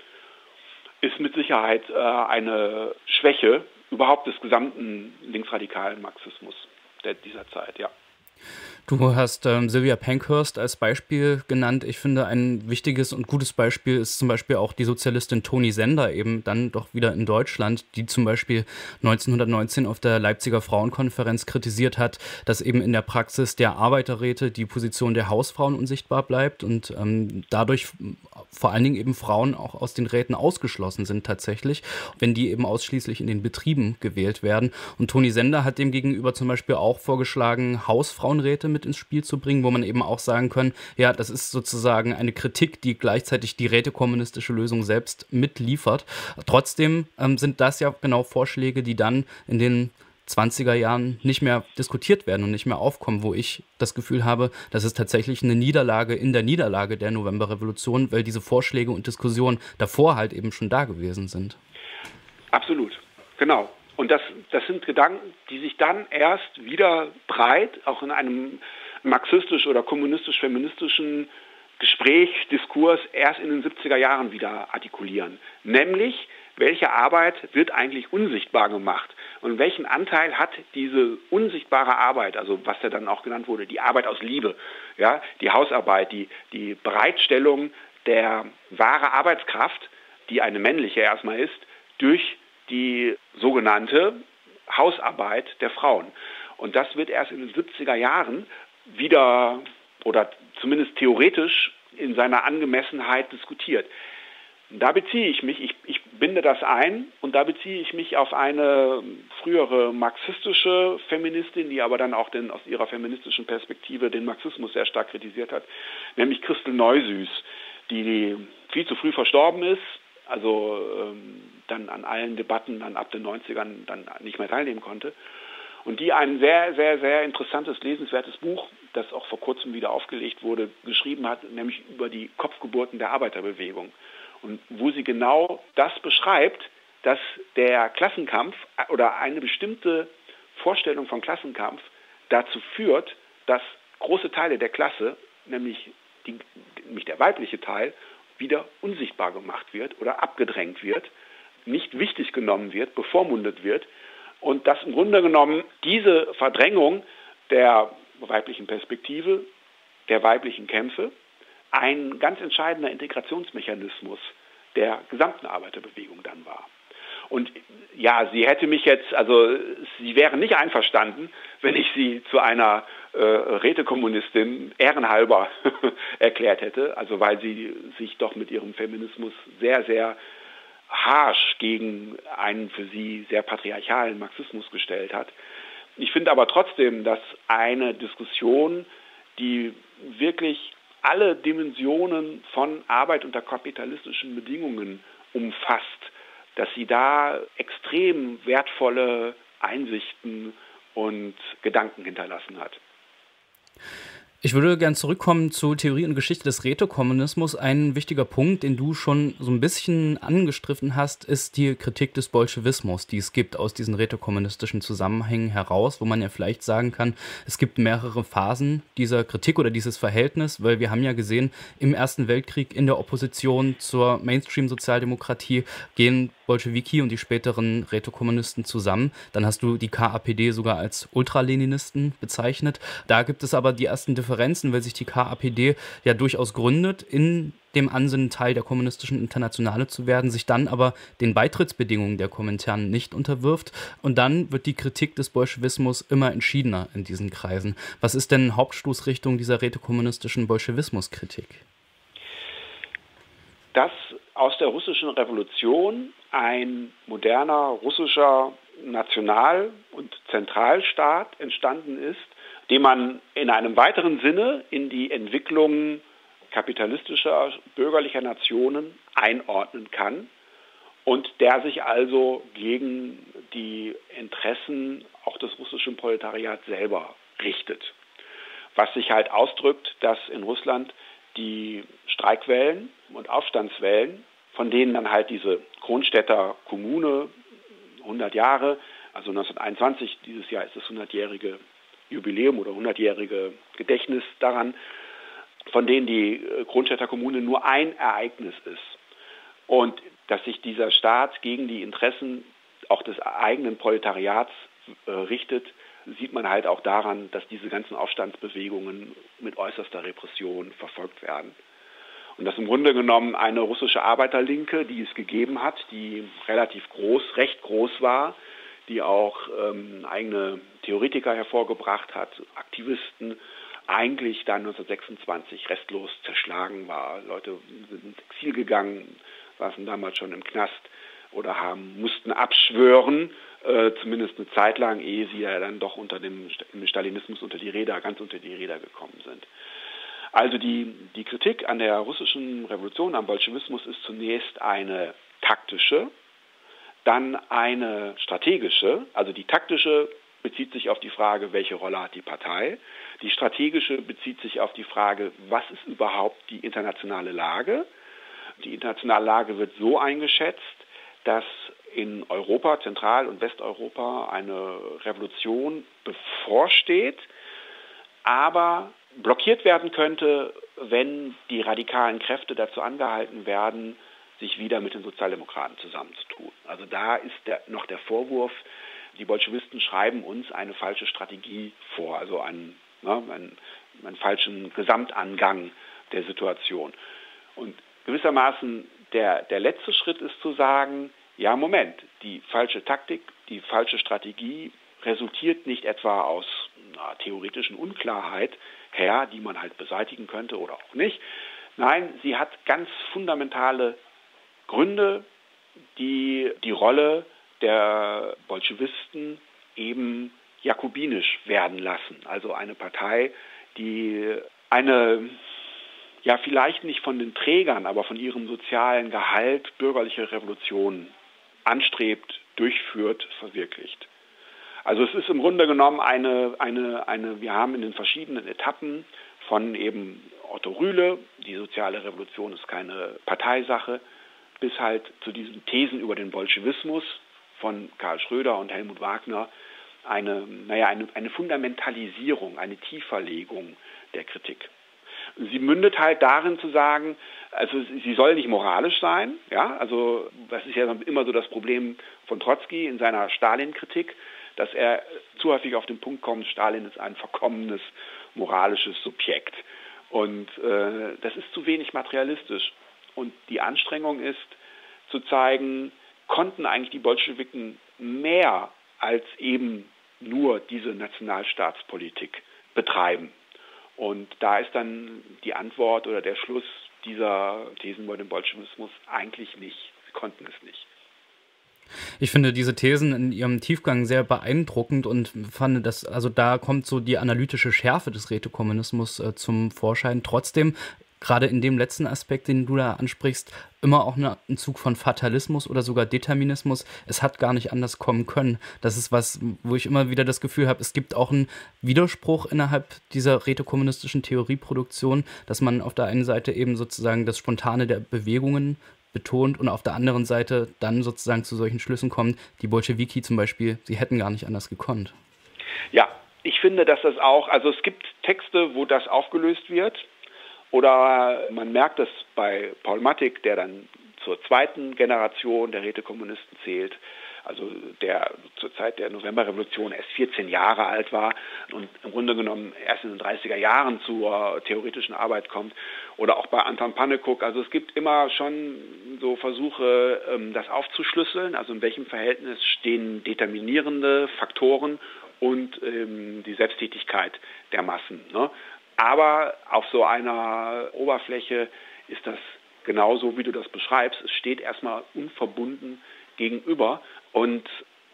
S2: Ist mit Sicherheit eine Schwäche überhaupt des gesamten linksradikalen Marxismus dieser Zeit, ja.
S1: Du hast Sylvia Pankhurst als Beispiel genannt. Ich finde, ein wichtiges und gutes Beispiel ist zum Beispiel auch die Sozialistin Toni Sender, eben dann doch wieder in Deutschland, die zum Beispiel 1919 auf der Leipziger Frauenkonferenz kritisiert hat, dass eben in der Praxis der Arbeiterräte die Position der Hausfrauen unsichtbar bleibt und dadurch vor allen Dingen eben Frauen auch aus den Räten ausgeschlossen sind tatsächlich, wenn die eben ausschließlich in den Betrieben gewählt werden. Und Toni Sender hat demgegenüber zum Beispiel auch vorgeschlagen, Hausfrauenräte mit ins Spiel zu bringen, wo man eben auch sagen kann, ja, das ist sozusagen eine Kritik, die gleichzeitig die rätekommunistische Lösung selbst mitliefert. Trotzdem sind das ja genau Vorschläge, die dann in den 20er Jahren nicht mehr diskutiert werden und nicht mehr aufkommen, wo ich das Gefühl habe, das ist tatsächlich eine Niederlage in der Niederlage der Novemberrevolution, weil diese Vorschläge und Diskussionen davor halt eben schon da gewesen sind.
S2: Absolut, genau. Und das sind Gedanken, die sich dann erst wieder breit, auch in einem marxistisch- oder kommunistisch-feministischen Gespräch, Diskurs erst in den 70er Jahren wieder artikulieren. Nämlich, welche Arbeit wird eigentlich unsichtbar gemacht? Und welchen Anteil hat diese unsichtbare Arbeit, also was ja dann auch genannt wurde, die Arbeit aus Liebe, ja, die Hausarbeit, die Bereitstellung der wahre Arbeitskraft, die eine männliche erstmal ist, durch die sogenannte Hausarbeit der Frauen. Und das wird erst in den 70er Jahren wieder oder zumindest theoretisch in seiner Angemessenheit diskutiert. Da beziehe ich mich, ich binde das ein und da beziehe ich mich auf eine frühere marxistische Feministin, die aber dann auch aus ihrer feministischen Perspektive den Marxismus sehr stark kritisiert hat, nämlich Christel Neusüß, die viel zu früh verstorben ist, also dann an allen Debatten dann ab den 90ern dann nicht mehr teilnehmen konnte. Und die ein sehr, sehr, sehr interessantes, lesenswertes Buch, das auch vor kurzem wieder aufgelegt wurde, geschrieben hat, nämlich über die Kopfgeburten der Arbeiterbewegung. Und wo sie genau das beschreibt, dass der Klassenkampf oder eine bestimmte Vorstellung von Klassenkampf dazu führt, dass große Teile der Klasse, nämlich der weibliche Teil, wieder unsichtbar gemacht wird oder abgedrängt wird, nicht wichtig genommen wird, bevormundet wird. Und dass im Grunde genommen diese Verdrängung der weiblichen Perspektive, der weiblichen Kämpfe, ein ganz entscheidender Integrationsmechanismus der gesamten Arbeiterbewegung dann war. Und ja, sie wäre nicht einverstanden, wenn ich sie zu einer Rätekommunistin ehrenhalber erklärt hätte, also weil sie sich doch mit ihrem Feminismus sehr, sehr harsch gegen einen für sie sehr patriarchalen Marxismus gestellt hat. Ich finde aber trotzdem, dass eine Diskussion, die wirklich alle Dimensionen von Arbeit unter kapitalistischen Bedingungen umfasst, dass sie da extrem wertvolle Einsichten und Gedanken hinterlassen hat.
S1: Ich würde gern zurückkommen zu Theorie und Geschichte des Rätekommunismus. Ein wichtiger Punkt, den du schon so ein bisschen angestriffen hast, ist die Kritik des Bolschewismus, die es gibt aus diesen rätekommunistischen Zusammenhängen heraus, wo man ja vielleicht sagen kann, es gibt mehrere Phasen dieser Kritik oder dieses Verhältnis, weil wir haben ja gesehen, im Ersten Weltkrieg in der Opposition zur Mainstream-Sozialdemokratie gehen Bolschewiki und die späteren Rätekommunisten zusammen. Dann hast du die KAPD sogar als Ultraleninisten bezeichnet. Da gibt es aber die ersten Differenzen, weil sich die KAPD ja durchaus gründet, in dem Ansinnen Teil der kommunistischen Internationale zu werden, sich dann aber den Beitrittsbedingungen der Komintern nicht unterwirft. Und dann wird die Kritik des Bolschewismus immer entschiedener in diesen Kreisen. Was ist denn Hauptstoßrichtung dieser rätekommunistischen Bolschewismuskritik?
S2: Dass aus der russischen Revolution ein moderner russischer National- und Zentralstaat entstanden ist, den man in einem weiteren Sinne in die Entwicklung kapitalistischer, bürgerlicher Nationen einordnen kann und der sich also gegen die Interessen auch des russischen Proletariats selber richtet. Was sich halt ausdrückt, dass in Russland die Streikwellen und Aufstandswellen, von denen dann halt diese Kronstädter Kommune 100 Jahre, also 1921, dieses Jahr ist das 100-jährige Jubiläum oder 100-jährige Gedächtnis daran, von denen die Kronstädter Kommune nur ein Ereignis ist. Und dass sich dieser Staat gegen die Interessen auch des eigenen Proletariats richtet, sieht man halt auch daran, dass diese ganzen Aufstandsbewegungen mit äußerster Repression verfolgt werden. Und dass im Grunde genommen eine russische Arbeiterlinke, die es gegeben hat, die relativ groß, recht groß war, die auch eigene Theoretiker hervorgebracht hat, Aktivisten, eigentlich dann 1926 restlos zerschlagen war. Leute sind ins Exil gegangen, saßen damals schon im Knast oder mussten abschwören, zumindest eine Zeit lang, ehe sie ja dann doch im Stalinismus ganz unter die Räder gekommen sind. Also die Kritik an der russischen Revolution, am Bolschewismus ist zunächst eine taktische, dann eine strategische. Also die taktische bezieht sich auf die Frage, welche Rolle hat die Partei. Die strategische bezieht sich auf die Frage, was ist überhaupt die internationale Lage. Die internationale Lage wird so eingeschätzt, dass in Europa, Zentral- und Westeuropa, eine Revolution bevorsteht, aber blockiert werden könnte, wenn die radikalen Kräfte dazu angehalten werden, sich wieder mit den Sozialdemokraten zusammenzutun. Also da ist noch der Vorwurf, die Bolschewisten schreiben uns eine falsche Strategie vor, also einen falschen Gesamtangang der Situation. Und gewissermaßen der letzte Schritt ist zu sagen, ja, Moment, die falsche Taktik, die falsche Strategie resultiert nicht etwa aus einer theoretischen Unklarheit her, die man halt beseitigen könnte oder auch nicht. Nein, sie hat ganz fundamentale Gründe, die die Rolle der Bolschewisten eben jakobinisch werden lassen. Also eine Partei, die eine, ja vielleicht nicht von den Trägern, aber von ihrem sozialen Gehalt bürgerliche Revolution anstrebt, durchführt, verwirklicht. Also es ist im Grunde genommen wir haben in den verschiedenen Etappen von eben Otto Rühle, die soziale Revolution ist keine Parteisache, bis halt zu diesen Thesen über den Bolschewismus von Karl Schröder und Helmut Wagner eine Fundamentalisierung, eine Tieferlegung der Kritik. Sie mündet halt darin zu sagen, also sie soll nicht moralisch sein, ja, also das ist ja immer so das Problem von Trotzki in seiner Stalin-Kritik, dass er zu häufig auf den Punkt kommt, Stalin ist ein verkommenes moralisches Subjekt. Und das ist zu wenig materialistisch. Und die Anstrengung ist, zu zeigen, konnten eigentlich die Bolschewiken mehr als eben nur diese Nationalstaatspolitik betreiben. Und da ist dann die Antwort oder der Schluss dieser Thesen über den Bolschewismus eigentlich nicht. Sie konnten es nicht.
S1: Ich finde diese Thesen in ihrem Tiefgang sehr beeindruckend und fand, dass, also da kommt so die analytische Schärfe des Rätekommunismus zum Vorschein. Trotzdem, gerade in dem letzten Aspekt, den du da ansprichst, immer auch ein Zug von Fatalismus oder sogar Determinismus. Es hat gar nicht anders kommen können. Das ist was, wo ich immer wieder das Gefühl habe, es gibt auch einen Widerspruch innerhalb dieser rätekommunistischen Theorieproduktion, dass man auf der einen Seite eben sozusagen das Spontane der Bewegungen betont und auf der anderen Seite dann sozusagen zu solchen Schlüssen kommt, die Bolschewiki zum Beispiel, sie hätten gar nicht anders gekonnt.
S2: Ja, ich finde, dass das auch, also es gibt Texte, wo das aufgelöst wird, oder man merkt es bei Paul Mattig, der dann zur zweiten Generation der Rätekommunisten zählt, also der zur Zeit der Novemberrevolution erst 14 Jahre alt war und im Grunde genommen erst in den 30er Jahren zur theoretischen Arbeit kommt, oder auch bei Anton Pannekoek. Also es gibt immer schon so Versuche, das aufzuschlüsseln, also in welchem Verhältnis stehen determinierende Faktoren und die Selbsttätigkeit der Massen, ne? Aber auf so einer Oberfläche ist das genauso, wie du das beschreibst. Es steht erstmal unverbunden gegenüber. Und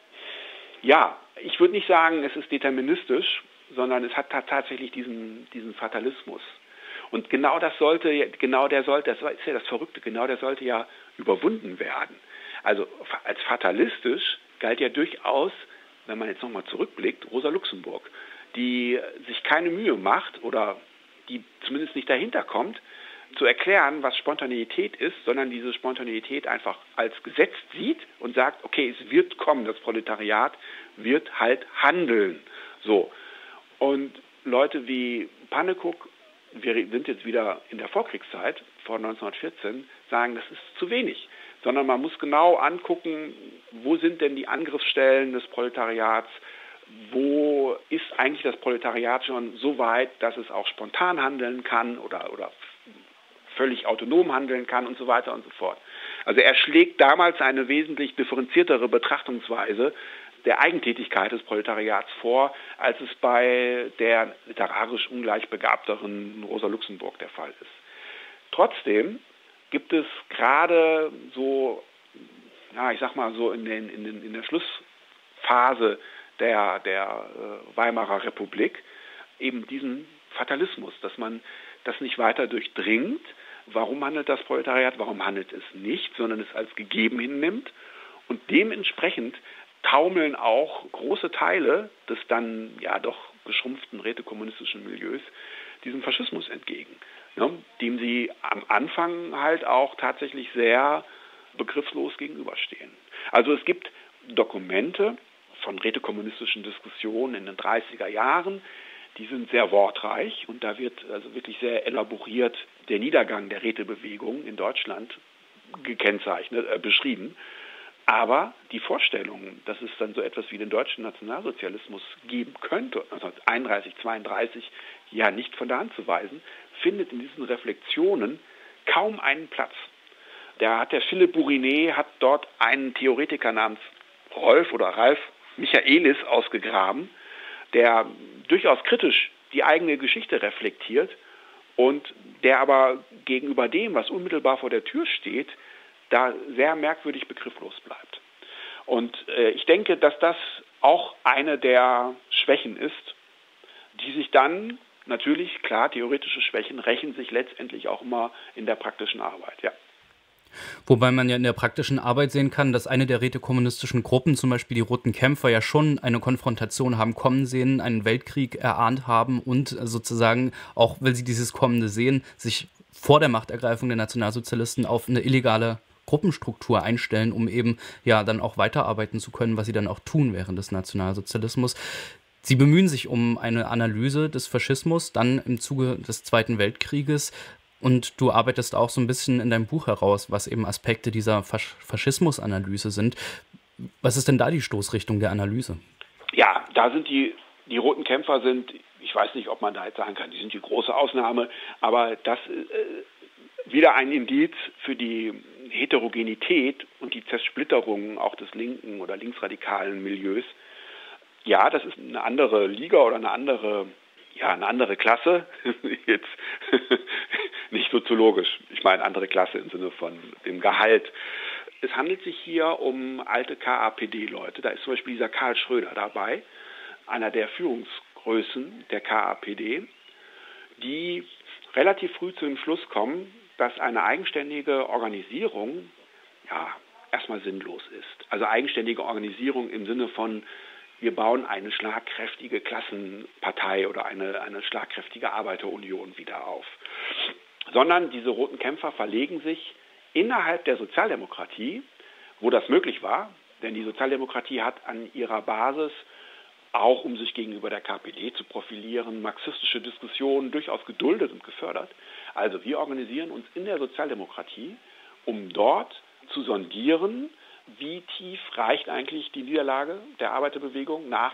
S2: ja, ich würde nicht sagen, es ist deterministisch, sondern es hat tatsächlich diesen Fatalismus. Und das ist ja das Verrückte, der sollte ja überwunden werden. Also als fatalistisch galt ja durchaus, wenn man jetzt nochmal zurückblickt, Rosa Luxemburg, die sich keine Mühe macht oder die zumindest nicht dahinter kommt, zu erklären, was Spontaneität ist, sondern diese Spontaneität einfach als Gesetz sieht und sagt, okay, es wird kommen, das Proletariat wird halt handeln. So. Und Leute wie Pannekoek, wir sind jetzt wieder in der Vorkriegszeit, vor 1914, sagen, das ist zu wenig. Sondern man muss genau angucken, wo sind denn die Angriffsstellen des Proletariats, wo ist eigentlich das Proletariat schon so weit, dass es auch spontan handeln kann oder völlig autonom handeln kann und so weiter und so fort. Also er schlägt damals eine wesentlich differenziertere Betrachtungsweise der Eigentätigkeit des Proletariats vor, als es bei der literarisch ungleich begabteren Rosa Luxemburg der Fall ist. Trotzdem gibt es gerade so, ich sag mal so in der Schlussphase der Weimarer Republik eben diesen Fatalismus, dass man das nicht weiter durchdringt. Warum handelt das Proletariat? Warum handelt es nicht, sondern es als gegeben hinnimmt? Und dementsprechend taumeln auch große Teile des dann ja doch geschrumpften rätekommunistischen Milieus diesem Faschismus entgegen, ne, dem sie am Anfang halt auch tatsächlich sehr begriffslos gegenüberstehen. Also es gibt Dokumente von rätekommunistischen Diskussionen in den 30er Jahren, die sind sehr wortreich und da wird also wirklich sehr elaboriert der Niedergang der Rätebewegung in Deutschland gekennzeichnet, beschrieben. Aber die Vorstellung, dass es dann so etwas wie den deutschen Nationalsozialismus geben könnte, 1931, 1932, ja nicht von der Hand zu weisen, findet in diesen Reflexionen kaum einen Platz. Der Philipp Bourinet hat dort einen Theoretiker namens Ralf Michaelis ausgegraben, der durchaus kritisch die eigene Geschichte reflektiert und der aber gegenüber dem, was unmittelbar vor der Tür steht, da sehr merkwürdig begrifflos bleibt. Und ich denke, dass das auch eine der Schwächen ist, die sich dann natürlich, klar, theoretische Schwächen rächen sich letztendlich auch immer in der praktischen Arbeit, ja.
S1: Wobei man ja in der praktischen Arbeit sehen kann, dass eine der rätekommunistischen Gruppen, zum Beispiel die Roten Kämpfer, ja schon eine Konfrontation haben kommen sehen, einen Weltkrieg erahnt haben und sozusagen, auch weil sie dieses Kommende sehen, sich vor der Machtergreifung der Nationalsozialisten auf eine illegale Gruppenstruktur einstellen, um eben ja dann auch weiterarbeiten zu können, was sie dann auch tun während des Nationalsozialismus. Sie bemühen sich um eine Analyse des Faschismus, dann im Zuge des Zweiten Weltkrieges. Und du arbeitest auch so ein bisschen in deinem Buch heraus, was eben Aspekte dieser Faschismusanalyse sind. Was ist denn da die Stoßrichtung der Analyse?
S2: Ja, da sind die Roten Kämpfer sind, ich weiß nicht, ob man da jetzt sagen kann, die sind die große Ausnahme, aber das wieder ein Indiz für die Heterogenität und die Zersplitterung auch des linken oder linksradikalen Milieus. Ja, das ist eine andere Liga oder eine andere Klasse. Jetzt nicht soziologisch, ich meine andere Klasse im Sinne von dem Gehalt. Es handelt sich hier um alte KAPD-Leute. Da ist zum Beispiel dieser Karl Schröder dabei, einer der Führungsgrößen der KAPD, die relativ früh zu dem Schluss kommen, dass eine eigenständige Organisierung ja erstmal sinnlos ist. Also eigenständige Organisierung im Sinne von, wir bauen eine schlagkräftige Klassenpartei oder eine schlagkräftige Arbeiterunion wieder auf. Sondern diese Roten Kämpfer verlegen sich innerhalb der Sozialdemokratie, wo das möglich war, denn die Sozialdemokratie hat an ihrer Basis, auch um sich gegenüber der KPD zu profilieren, marxistische Diskussionen durchaus geduldet und gefördert. Also wir organisieren uns in der Sozialdemokratie, um dort zu sondieren, wie tief reicht eigentlich die Niederlage der Arbeiterbewegung nach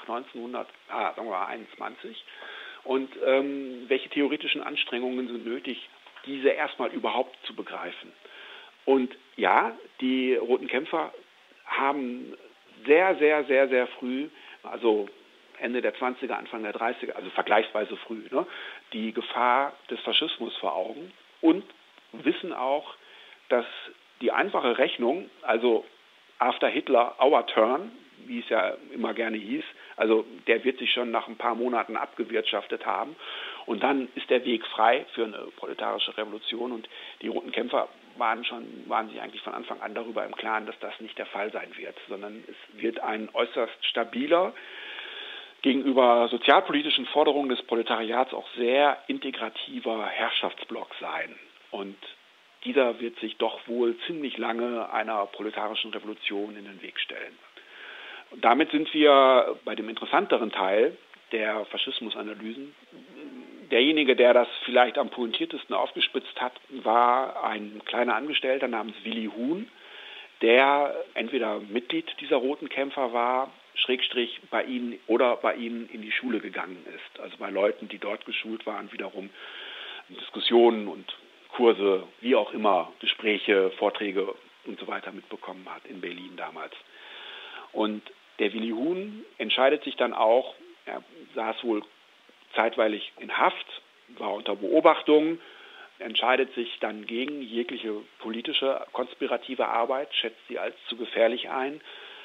S2: 1921 und welche theoretischen Anstrengungen sind nötig, diese erstmal überhaupt zu begreifen. Und ja, die Roten Kämpfer haben sehr, sehr, sehr, sehr früh, also Ende der 20er, Anfang der 30er, also vergleichsweise früh, die Gefahr des Faschismus vor Augen und wissen auch, dass die einfache Rechnung, also after Hitler, our turn, wie es ja immer gerne hieß, also der wird sich schon nach ein paar Monaten abgewirtschaftet haben und dann ist der Weg frei für eine proletarische Revolution und die Roten Kämpfer waren sich eigentlich von Anfang an darüber im Klaren, dass das nicht der Fall sein wird, sondern es wird ein äußerst stabiler, gegenüber sozialpolitischen Forderungen des Proletariats auch sehr integrativer Herrschaftsblock sein. Und dieser wird sich doch wohl ziemlich lange einer proletarischen Revolution in den Weg stellen. Und damit sind wir bei dem interessanteren Teil der Faschismusanalysen. Derjenige, der das vielleicht am pointiertesten aufgespitzt hat, war ein kleiner Angestellter namens Willi Huhn, der entweder Mitglied dieser Roten Kämpfer war, Schrägstrich bei ihnen in die Schule gegangen ist. Also bei Leuten, die dort geschult waren, wiederum Diskussionen und Kurse, wie auch immer, Gespräche, Vorträge und so weiter mitbekommen hat in Berlin damals. Und der Willi Huhn entscheidet sich dann auch, er saß wohl zeitweilig in Haft, war unter Beobachtung, entscheidet sich dann gegen jegliche politische, konspirative Arbeit, schätzt sie als zu gefährlich ein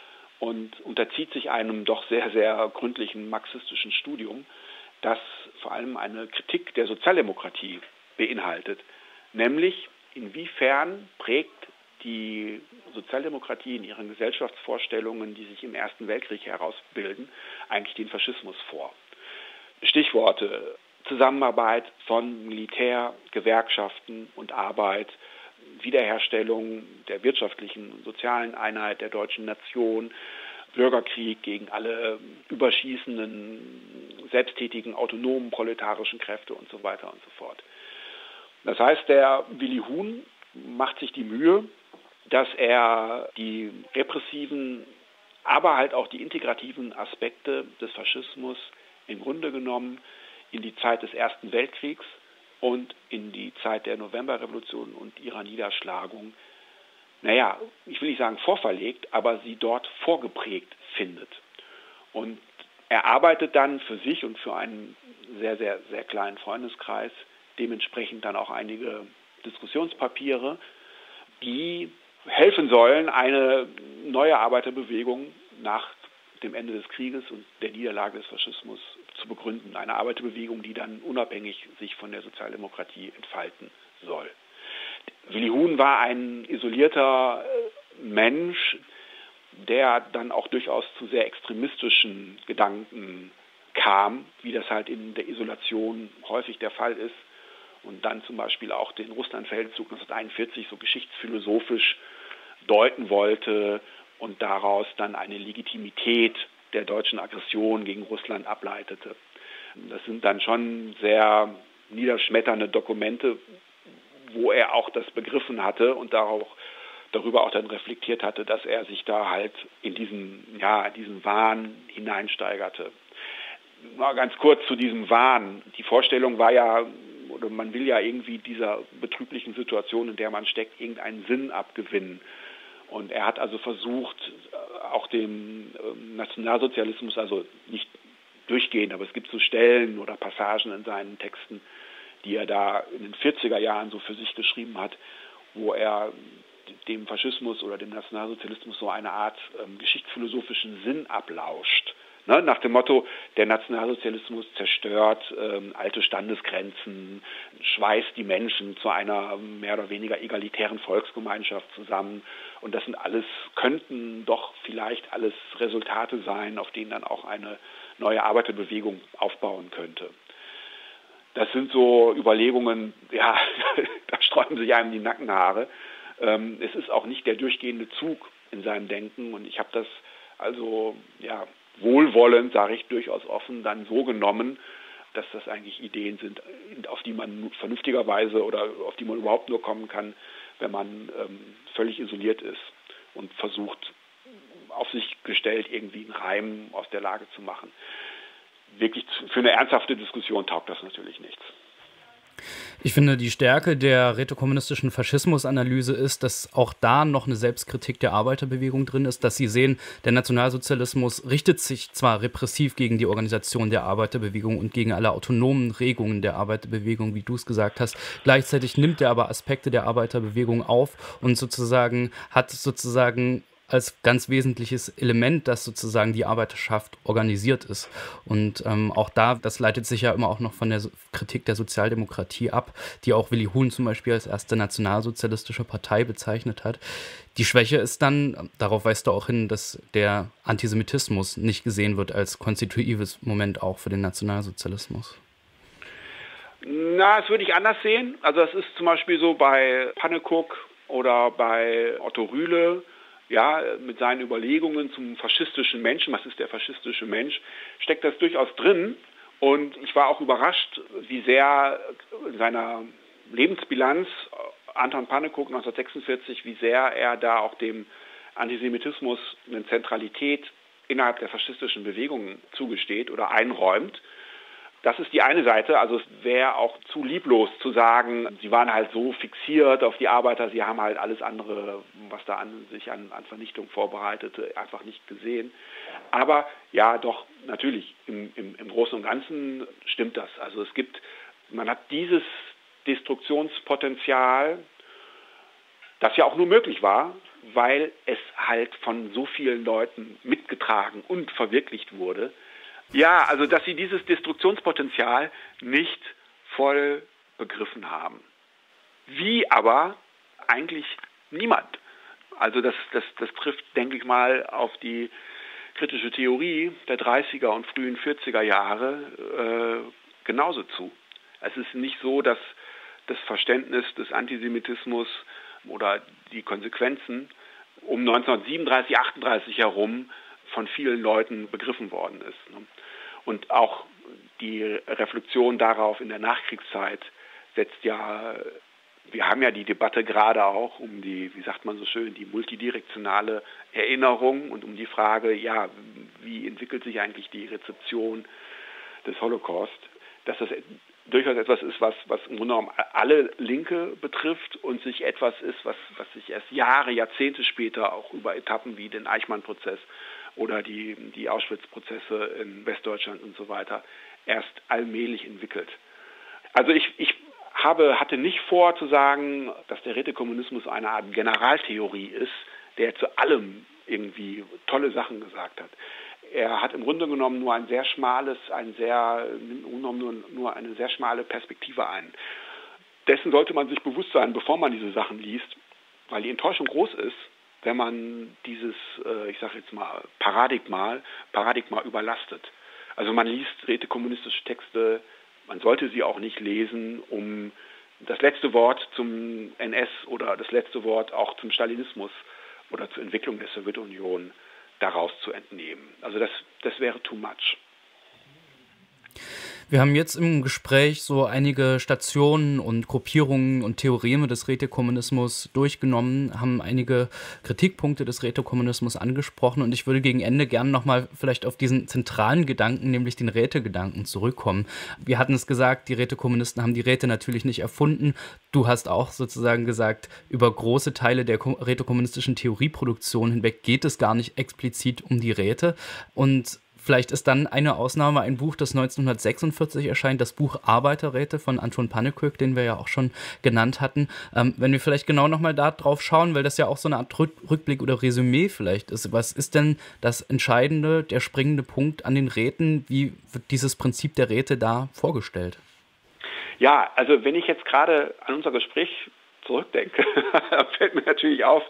S2: und unterzieht sich einem doch sehr, sehr gründlichen marxistischen Studium, das vor allem eine Kritik der Sozialdemokratie beinhaltet. Nämlich, inwiefern prägt die Sozialdemokratie in ihren Gesellschaftsvorstellungen, die sich im Ersten Weltkrieg herausbilden, eigentlich den Faschismus vor. Stichworte: Zusammenarbeit von Militär, Gewerkschaften und Arbeit, Wiederherstellung der wirtschaftlichen und sozialen Einheit der deutschen Nation, Bürgerkrieg gegen alle überschießenden, selbsttätigen, autonomen proletarischen Kräfte und so weiter und so fort. Das heißt, der Willi Huhn macht sich die Mühe, dass er die repressiven, aber halt auch die integrativen Aspekte des Faschismus im Grunde genommen in die Zeit des Ersten Weltkriegs und in die Zeit der Novemberrevolution und ihrer Niederschlagung, ich will nicht sagen vorverlegt, aber sie dort vorgeprägt findet. Und Er arbeitet dann für sich und für einen sehr, sehr, sehr kleinen Freundeskreis dementsprechend dann auch einige Diskussionspapiere, die helfen sollen, eine neue Arbeiterbewegung nach dem Ende des Krieges und der Niederlage des Faschismus zu begründen. Eine Arbeiterbewegung, die dann unabhängig sich von der Sozialdemokratie entfalten soll. Willi Huhn war ein isolierter Mensch, der dann auch durchaus zu sehr extremistischen Gedanken kam, wie das halt in der Isolation häufig der Fall ist. Und dann zum Beispiel auch den Russlandfeldzug 1941 so geschichtsphilosophisch deuten wollte und daraus dann eine Legitimität der deutschen Aggression gegen Russland ableitete. Das sind dann schon sehr niederschmetternde Dokumente, wo er auch das begriffen hatte und darüber auch dann reflektiert hatte, dass er sich da halt in diesen Wahn hineinsteigerte. Mal ganz kurz zu diesem Wahn. Die Vorstellung war ja, oder man will ja irgendwie dieser betrüblichen Situation, in der man steckt, irgendeinen Sinn abgewinnen. Und er hat also versucht, auch dem Nationalsozialismus, also nicht durchgehend, aber es gibt so Stellen oder Passagen in seinen Texten, die er da in den 40er Jahren so für sich geschrieben hat, wo er dem Faschismus oder dem Nationalsozialismus so eine Art geschichtsphilosophischen Sinn ablauscht. Ne? Nach dem Motto, der Nationalsozialismus zerstört alte Standesgrenzen, schweißt die Menschen zu einer mehr oder weniger egalitären Volksgemeinschaft zusammen. Und das könnten doch vielleicht alles Resultate sein, auf denen dann auch eine neue Arbeiterbewegung aufbauen könnte. Das sind so Überlegungen, ja, da sträuben sich einem die Nackenhaare. Es ist auch nicht der durchgehende Zug in seinem Denken und ich habe das also wohlwollend, sage ich durchaus offen, dann so genommen, dass das eigentlich Ideen sind, auf die man vernünftigerweise oder auf die man überhaupt nur kommen kann, wenn man völlig isoliert ist und versucht, auf sich gestellt irgendwie einen Reim aus der Lage zu machen. Wirklich für eine ernsthafte Diskussion taugt das natürlich nichts.
S1: Ich finde, die Stärke der rätokommunistischen Faschismusanalyse ist, dass auch da noch eine Selbstkritik der Arbeiterbewegung drin ist, dass sie sehen, der Nationalsozialismus richtet sich zwar repressiv gegen die Organisation der Arbeiterbewegung und gegen alle autonomen Regungen der Arbeiterbewegung, wie du es gesagt hast, gleichzeitig nimmt er aber Aspekte der Arbeiterbewegung auf und hat als ganz wesentliches Element, dass sozusagen die Arbeiterschaft organisiert ist. Und auch das leitet sich ja immer auch noch von der Kritik der Sozialdemokratie ab, die auch Willi Huhn zum Beispiel als erste nationalsozialistische Partei bezeichnet hat. Die Schwäche ist dann, darauf weist du auch hin, dass der Antisemitismus nicht gesehen wird als konstitutives Moment auch für den Nationalsozialismus.
S2: Das würde ich anders sehen. Also das ist zum Beispiel so bei Pannekoek oder bei Otto Rühle, ja, mit seinen Überlegungen zum faschistischen Menschen, was ist der faschistische Mensch, steckt das durchaus drin. Und ich war auch überrascht, wie sehr in seiner Lebensbilanz Anton Pannekoek 1946, wie sehr er da auch dem Antisemitismus eine Zentralität innerhalb der faschistischen Bewegung zugesteht oder einräumt. Das ist die eine Seite, also es wäre auch zu lieblos zu sagen, sie waren halt so fixiert auf die Arbeiter, sie haben halt alles andere, was da sich an Vernichtung vorbereitete, einfach nicht gesehen. Aber ja, doch, natürlich, im Großen und Ganzen stimmt das. Also man hat dieses Destruktionspotenzial, das ja auch nur möglich war, weil es halt von so vielen Leuten mitgetragen und verwirklicht wurde. Ja, also dass sie dieses Destruktionspotenzial nicht voll begriffen haben. Wie aber eigentlich niemand. Also das trifft, denke ich mal, auf die kritische Theorie der 30er und frühen 40er Jahre genauso zu. Es ist nicht so, dass das Verständnis des Antisemitismus oder die Konsequenzen um 1937, 38 herum von vielen Leuten begriffen worden ist. Und auch die Reflexion darauf in der Nachkriegszeit wir haben ja die Debatte gerade auch um die, wie sagt man so schön, die multidirektionale Erinnerung und um die Frage, ja, wie entwickelt sich eigentlich die Rezeption des Holocaust, dass das durchaus etwas ist, was im Grunde genommen alle Linke betrifft und sich etwas ist, was sich erst Jahre, Jahrzehnte später auch über Etappen wie den Eichmann-Prozess oder die Auschwitz-Prozesse in Westdeutschland und so weiter erst allmählich entwickelt. Also ich hatte nicht vor zu sagen, dass der Rätekommunismus eine Art Generaltheorie ist, der zu allem irgendwie tolle Sachen gesagt hat. Er hat im Grunde genommen nur eine sehr schmale Perspektive ein. Dessen sollte man sich bewusst sein, bevor man diese Sachen liest, weil die Enttäuschung groß ist, wenn man dieses, ich sage jetzt mal, Paradigma überlastet. Also man liest rätekommunistische Texte, man sollte sie auch nicht lesen, um das letzte Wort zum NS oder das letzte Wort auch zum Stalinismus oder zur Entwicklung der Sowjetunion daraus zu entnehmen. Also das wäre too much.
S1: Wir haben jetzt im Gespräch so einige Stationen und Gruppierungen und Theoreme des Rätekommunismus durchgenommen, haben einige Kritikpunkte des Rätekommunismus angesprochen und ich würde gegen Ende gerne nochmal vielleicht auf diesen zentralen Gedanken, nämlich den Rätegedanken, zurückkommen. Wir hatten es gesagt, die Rätekommunisten haben die Räte natürlich nicht erfunden. Du hast auch sozusagen gesagt, über große Teile der rätekommunistischen Theorieproduktion hinweg geht es gar nicht explizit um die Räte und vielleicht ist dann eine Ausnahme ein Buch, das 1946 erscheint, das Buch Arbeiterräte von Anton Pannekoek, den wir ja auch schon genannt hatten. Wenn wir vielleicht genau nochmal da drauf schauen, weil das ja auch so eine Art Rückblick oder Resümee vielleicht ist. Was ist denn das Entscheidende, der springende Punkt an den Räten? Wie wird dieses Prinzip der Räte da vorgestellt?
S2: Ja, also wenn ich jetzt gerade an unser Gespräch zurückdenke, fällt mir natürlich auf,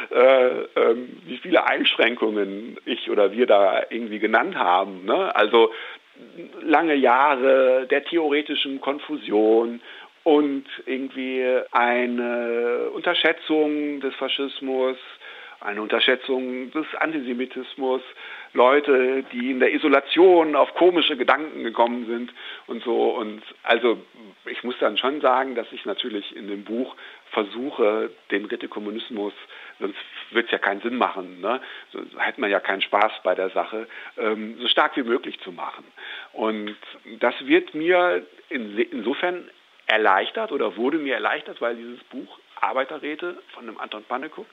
S2: wie viele Einschränkungen ich oder wir da irgendwie genannt haben. Ne? Also lange Jahre der theoretischen Konfusion und irgendwie eine Unterschätzung des Faschismus, eine Unterschätzung des Antisemitismus, Leute, die in der Isolation auf komische Gedanken gekommen sind und so. Und also ich muss dann schon sagen, dass ich natürlich in dem Buch versuche, den Rätekommunismus, sonst wird es ja keinen Sinn machen, ne? So hätte man ja keinen Spaß bei der Sache, so stark wie möglich zu machen. Und das wird mir insofern erleichtert oder wurde mir erleichtert, weil dieses Buch Arbeiterräte von dem Anton Pannekoek,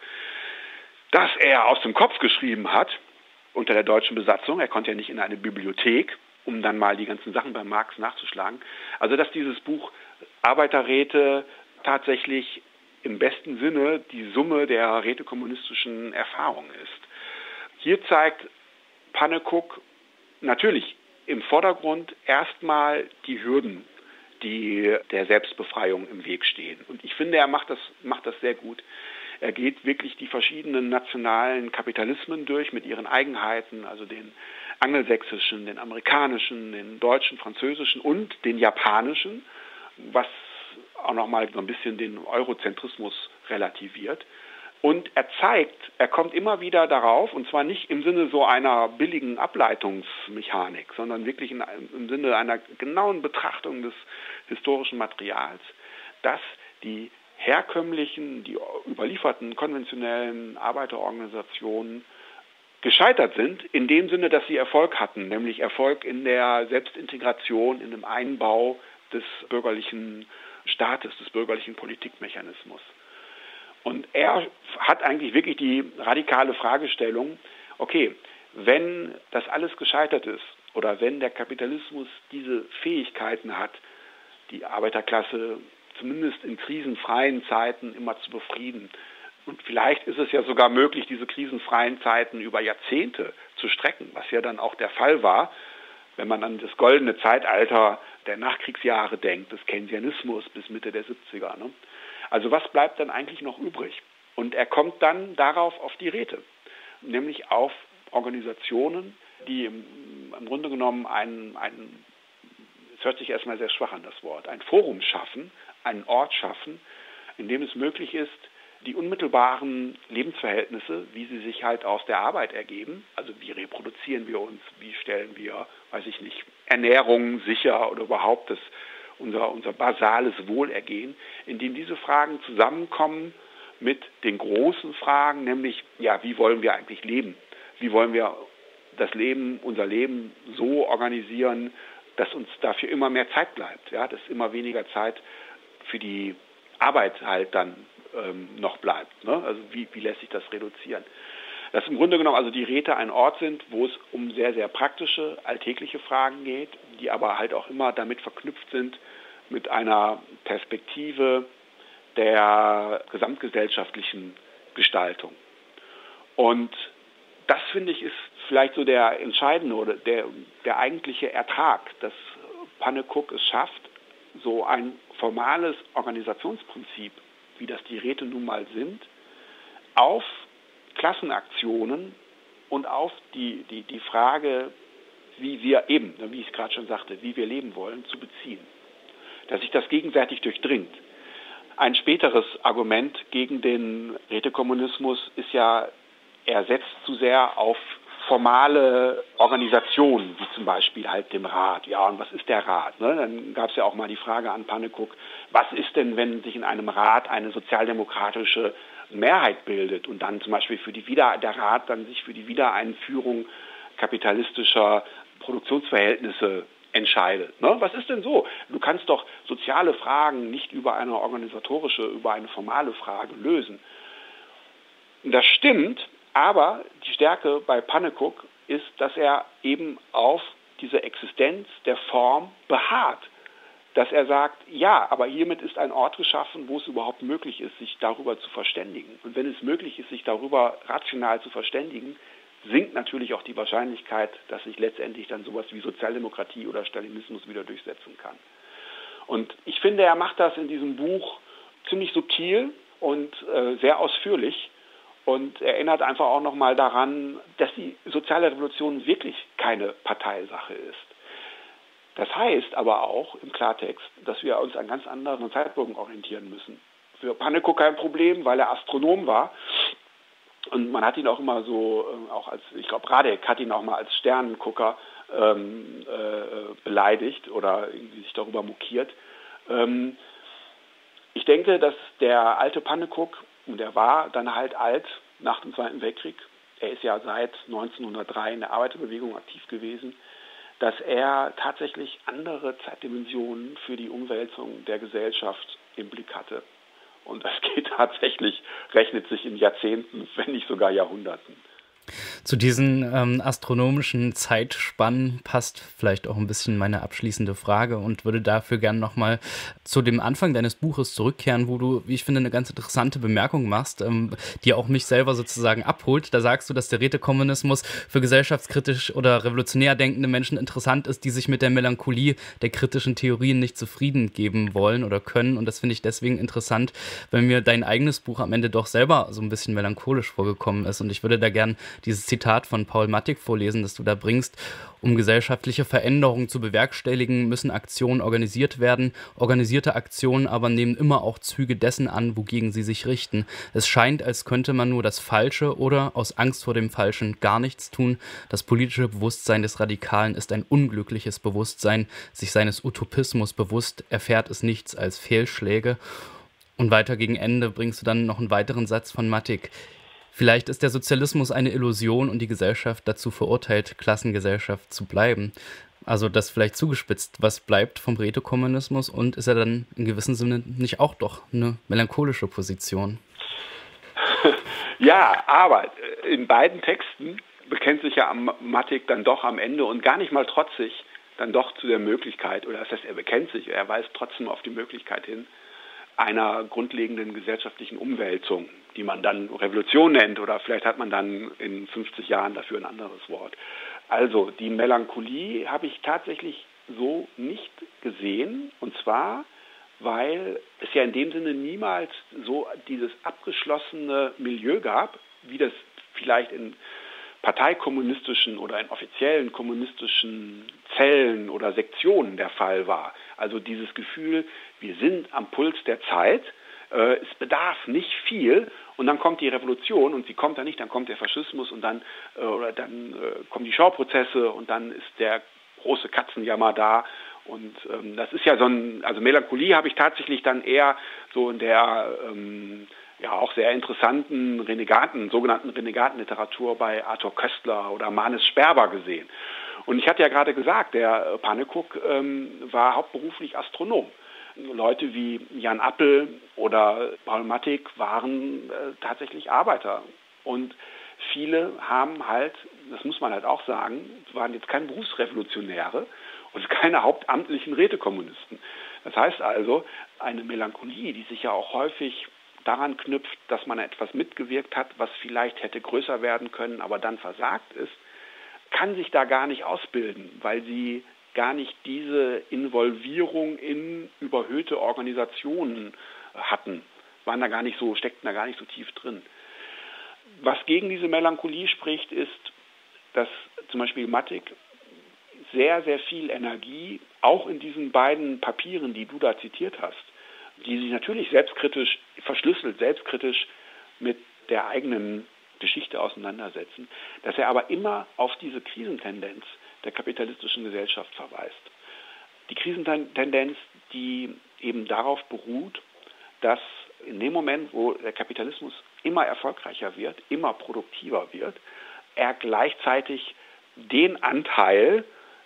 S2: das er aus dem Kopf geschrieben hat, unter der deutschen Besatzung, er konnte ja nicht in eine Bibliothek, um dann mal die ganzen Sachen bei Marx nachzuschlagen. Also dass dieses Buch Arbeiterräte tatsächlich im besten Sinne die Summe der rätekommunistischen Erfahrungen ist. Hier zeigt Pannekoek natürlich im Vordergrund erstmal die Hürden, die der Selbstbefreiung im Weg stehen. Und ich finde, er macht das sehr gut. Er geht wirklich die verschiedenen nationalen Kapitalismen durch mit ihren Eigenheiten, also den angelsächsischen, den amerikanischen, den deutschen, französischen und den japanischen, was auch nochmal so ein bisschen den Eurozentrismus relativiert. Und er kommt immer wieder darauf, und zwar nicht im Sinne so einer billigen Ableitungsmechanik, sondern wirklich im Sinne einer genauen Betrachtung des historischen Materials, dass die herkömmlichen, die überlieferten konventionellen Arbeiterorganisationen gescheitert sind, in dem Sinne, dass sie Erfolg hatten, nämlich Erfolg in der Selbstintegration, in dem Einbau des bürgerlichen Staates, des bürgerlichen Politikmechanismus. Und er hat eigentlich wirklich die radikale Fragestellung, okay, wenn das alles gescheitert ist oder wenn der Kapitalismus diese Fähigkeiten hat, die Arbeiterklasse zumindest in krisenfreien Zeiten immer zu befrieden. Und vielleicht ist es ja sogar möglich, diese krisenfreien Zeiten über Jahrzehnte zu strecken, was ja dann auch der Fall war, wenn man an das goldene Zeitalter der Nachkriegsjahre denkt, des Keynesianismus bis Mitte der 70er. Ne? Also was bleibt dann eigentlich noch übrig? Und er kommt dann darauf auf die Räte, nämlich auf Organisationen, die im Grunde genommen es hört sich erstmal sehr schwach an das Wort, ein Forum schaffen, einen Ort schaffen, in dem es möglich ist, die unmittelbaren Lebensverhältnisse, wie sie sich halt aus der Arbeit ergeben, also wie reproduzieren wir uns, wie stellen wir, weiß ich nicht, Ernährung sicher oder überhaupt unser basales Wohlergehen, in dem diese Fragen zusammenkommen mit den großen Fragen, nämlich, ja, wie wollen wir eigentlich leben? Wie wollen wir unser Leben so organisieren, dass uns dafür immer mehr Zeit bleibt, ja, dass immer weniger Zeit für die Arbeit halt dann noch bleibt. Ne? Also wie lässt sich das reduzieren? Dass im Grunde genommen also die Räte ein Ort sind, wo es um sehr, sehr praktische, alltägliche Fragen geht, die aber halt auch immer damit verknüpft sind mit einer Perspektive der gesamtgesellschaftlichen Gestaltung. Und das, finde ich, ist vielleicht so der entscheidende oder der eigentliche Ertrag, dass Pannekoek es schafft, so ein formales Organisationsprinzip, wie das die Räte nun mal sind, auf Klassenaktionen und auf die Frage, wie wir eben, wie ich es gerade schon sagte, wie wir leben wollen, zu beziehen. Dass sich das gegenseitig durchdringt. Ein späteres Argument gegen den Rätekommunismus ist ja, er setzt zu sehr auf formale Organisationen, wie zum Beispiel halt dem Rat. Ja, und was ist der Rat? Ne? Dann gab es ja auch mal die Frage an Pannekoek, was ist denn, wenn sich in einem Rat eine sozialdemokratische Mehrheit bildet und dann zum Beispiel der Rat dann sich für die Wiedereinführung kapitalistischer Produktionsverhältnisse entscheidet. Ne? Was ist denn so? Du kannst doch soziale Fragen nicht über eine organisatorische, über eine formale Frage lösen. Das stimmt, aber die Stärke bei Pannekoek ist, dass er eben auf diese Existenz der Form beharrt. Dass er sagt, ja, aber hiermit ist ein Ort geschaffen, wo es überhaupt möglich ist, sich darüber zu verständigen. Und wenn es möglich ist, sich darüber rational zu verständigen, sinkt natürlich auch die Wahrscheinlichkeit, dass sich letztendlich dann sowas wie Sozialdemokratie oder Stalinismus wieder durchsetzen kann. Und ich finde, er macht das in diesem Buch ziemlich subtil und sehr ausführlich und erinnert einfach auch nochmal daran, dass die soziale Revolution wirklich keine Parteisache ist. Das heißt aber auch im Klartext, dass wir uns an ganz anderen Zeitpunkten orientieren müssen. Für Pannekoek kein Problem, weil er Astronom war. Und man hat ihn auch immer so, auch als, ich glaube, Radek hat ihn auch mal als Sternengucker beleidigt oder irgendwie sich darüber mokiert. Ich denke, dass der alte Pannekoek, und er war dann halt alt nach dem Zweiten Weltkrieg, er ist ja seit 1903 in der Arbeiterbewegung aktiv gewesen, dass er tatsächlich andere Zeitdimensionen für die Umwälzung der Gesellschaft im Blick hatte. Und das geht tatsächlich, rechnet sich in Jahrzehnten, wenn nicht sogar Jahrhunderten.
S1: Zu diesen astronomischen Zeitspannen passt vielleicht auch ein bisschen meine abschließende Frage und würde dafür gerne nochmal zu dem Anfang deines Buches zurückkehren, wo du, wie ich finde, eine ganz interessante Bemerkung machst, die auch mich selber sozusagen abholt. Da sagst du, dass der Rätekommunismus für gesellschaftskritisch oder revolutionär denkende Menschen interessant ist, die sich mit der Melancholie der kritischen Theorien nicht zufrieden geben wollen oder können. Und das finde ich deswegen interessant, weil mir dein eigenes Buch am Ende doch selber so ein bisschen melancholisch vorgekommen ist. Und ich würde da gern dieses Zitat von Paul Mattig vorlesen, das du da bringst. Um gesellschaftliche Veränderungen zu bewerkstelligen, müssen Aktionen organisiert werden. Organisierte Aktionen aber nehmen immer auch Züge dessen an, wogegen sie sich richten. Es scheint, als könnte man nur das Falsche oder aus Angst vor dem Falschen gar nichts tun. Das politische Bewusstsein des Radikalen ist ein unglückliches Bewusstsein. Sich seines Utopismus bewusst, erfährt es nichts als Fehlschläge. Und weiter gegen Ende bringst du dann noch einen weiteren Satz von Mattig. Vielleicht ist der Sozialismus eine Illusion und die Gesellschaft dazu verurteilt, Klassengesellschaft zu bleiben. Also das vielleicht zugespitzt. Was bleibt vom Rätekommunismus und ist er dann in gewissem Sinne nicht auch doch eine melancholische Position?
S2: Ja, aber in beiden Texten bekennt sich ja Mattig dann doch am Ende und gar nicht mal trotzig dann doch zu der Möglichkeit, oder das heißt, er bekennt sich, er weist trotzdem auf die Möglichkeit hin, einer grundlegenden gesellschaftlichen Umwälzung, die man dann Revolution nennt oder vielleicht hat man dann in 50 Jahren dafür ein anderes Wort. Also die Melancholie habe ich tatsächlich so nicht gesehen und zwar, weil es ja in dem Sinne niemals so dieses abgeschlossene Milieu gab, wie das vielleicht in parteikommunistischen oder in offiziellen kommunistischen Zellen oder Sektionen der Fall war. Also dieses Gefühl, wir sind am Puls der Zeit, es bedarf nicht viel und dann kommt die Revolution und sie kommt dann nicht, dann kommt der Faschismus und dann kommen die Schauprozesse und dann ist der große Katzenjammer da und das ist ja also Melancholie habe ich tatsächlich dann eher so in der auch sehr interessanten sogenannten Renegatenliteratur bei Arthur Koestler oder Manis Sperber gesehen. Und ich hatte ja gerade gesagt, der Pannekoek war hauptberuflich Astronom. Leute wie Jan Appel oder Paul Mattig waren tatsächlich Arbeiter. Und viele haben halt, das muss man halt auch sagen, waren jetzt keine Berufsrevolutionäre und keine hauptamtlichen Rätekommunisten. Das heißt also, eine Melancholie, die sich ja auch häufig daran knüpft, dass man etwas mitgewirkt hat, was vielleicht hätte größer werden können, aber dann versagt ist, kann sich da gar nicht ausbilden, weil sie gar nicht diese Involvierung in überhöhte Organisationen hatten, steckten da gar nicht so tief drin. Was gegen diese Melancholie spricht, ist, dass zum Beispiel Mattig sehr, sehr viel Energie, auch in diesen beiden Papieren, die du da zitiert hast, die sich natürlich selbstkritisch, verschlüsselt, selbstkritisch mit der eigenen Geschichte auseinandersetzen, dass er aber immer auf diese Krisentendenz der kapitalistischen Gesellschaft verweist. Die Krisentendenz, die eben darauf beruht, dass in dem Moment, wo der Kapitalismus immer erfolgreicher wird, immer produktiver wird, er gleichzeitig den Anteil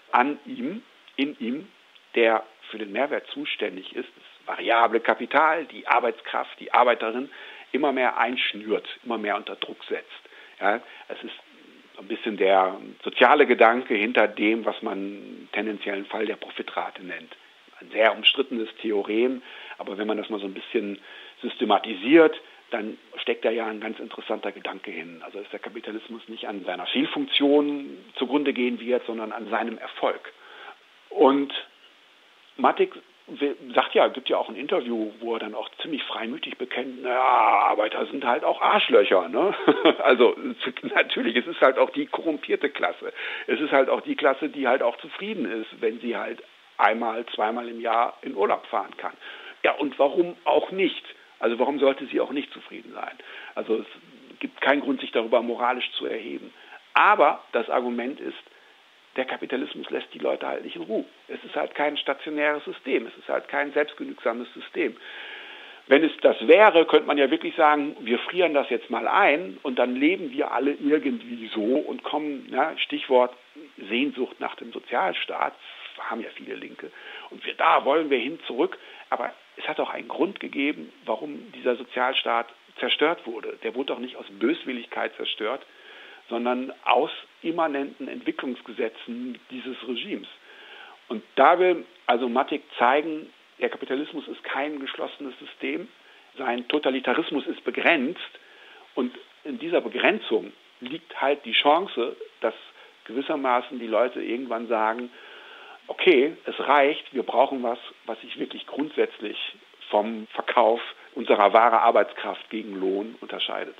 S2: in ihm, der für den Mehrwert zuständig ist, das variable Kapital, die Arbeitskraft, die Arbeiterin, immer mehr einschnürt, immer mehr unter Druck setzt. Ja, es ist ein bisschen der soziale Gedanke hinter dem, was man tendenziellen Fall der Profitrate nennt. Ein sehr umstrittenes Theorem, aber wenn man das mal so ein bisschen systematisiert, dann steckt da ja ein ganz interessanter Gedanke hin. Also dass der Kapitalismus nicht an seiner Fehlfunktion zugrunde gehen wird, sondern an seinem Erfolg. Und Mattig gibt ja auch ein Interview, wo er dann auch ziemlich freimütig bekennt, naja, Arbeiter sind halt auch Arschlöcher, ne? Also natürlich, es ist halt auch die korrumpierte Klasse. Es ist halt auch die Klasse, die halt auch zufrieden ist, wenn sie halt einmal, zweimal im Jahr in Urlaub fahren kann. Ja, und warum auch nicht? Also warum sollte sie auch nicht zufrieden sein? Also es gibt keinen Grund, sich darüber moralisch zu erheben. Aber das Argument ist, der Kapitalismus lässt die Leute halt nicht in Ruhe. Es ist halt kein stationäres System, es ist halt kein selbstgenügsames System. Wenn es das wäre, könnte man ja wirklich sagen, wir frieren das jetzt mal ein und dann leben wir alle irgendwie so und kommen, Stichwort Sehnsucht nach dem Sozialstaat, haben ja viele Linke, und da wollen wir hin zurück, aber es hat auch einen Grund gegeben, warum dieser Sozialstaat zerstört wurde. Der wurde doch nicht aus Böswilligkeit zerstört, sondern aus immanenten Entwicklungsgesetzen dieses Regimes. Und da will also Mattig zeigen, der Kapitalismus ist kein geschlossenes System, sein Totalitarismus ist begrenzt und in dieser Begrenzung liegt halt die Chance, dass gewissermaßen die Leute irgendwann sagen, okay, es reicht, wir brauchen was sich wirklich grundsätzlich vom Verkauf unserer wahren Arbeitskraft gegen Lohn unterscheidet.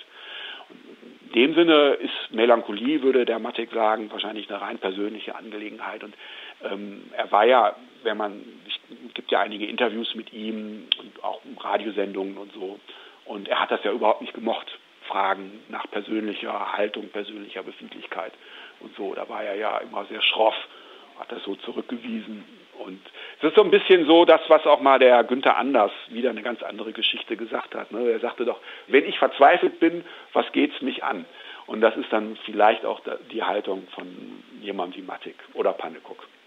S2: In dem Sinne ist Melancholie, würde der Mattig sagen, wahrscheinlich eine rein persönliche Angelegenheit. Und er war ja, es gibt ja einige Interviews mit ihm und auch Radiosendungen und so. Und er hat das ja überhaupt nicht gemocht, Fragen nach persönlicher Haltung, persönlicher Befindlichkeit und so. Da war er ja immer sehr schroff, hat das so zurückgewiesen. Und es ist so ein bisschen so das, was auch mal der Günther Anders, wieder eine ganz andere Geschichte, gesagt hat. Er sagte doch, wenn ich verzweifelt bin, was geht's mich an? Und das ist dann vielleicht auch die Haltung von jemandem wie Mattig oder Pannekoek.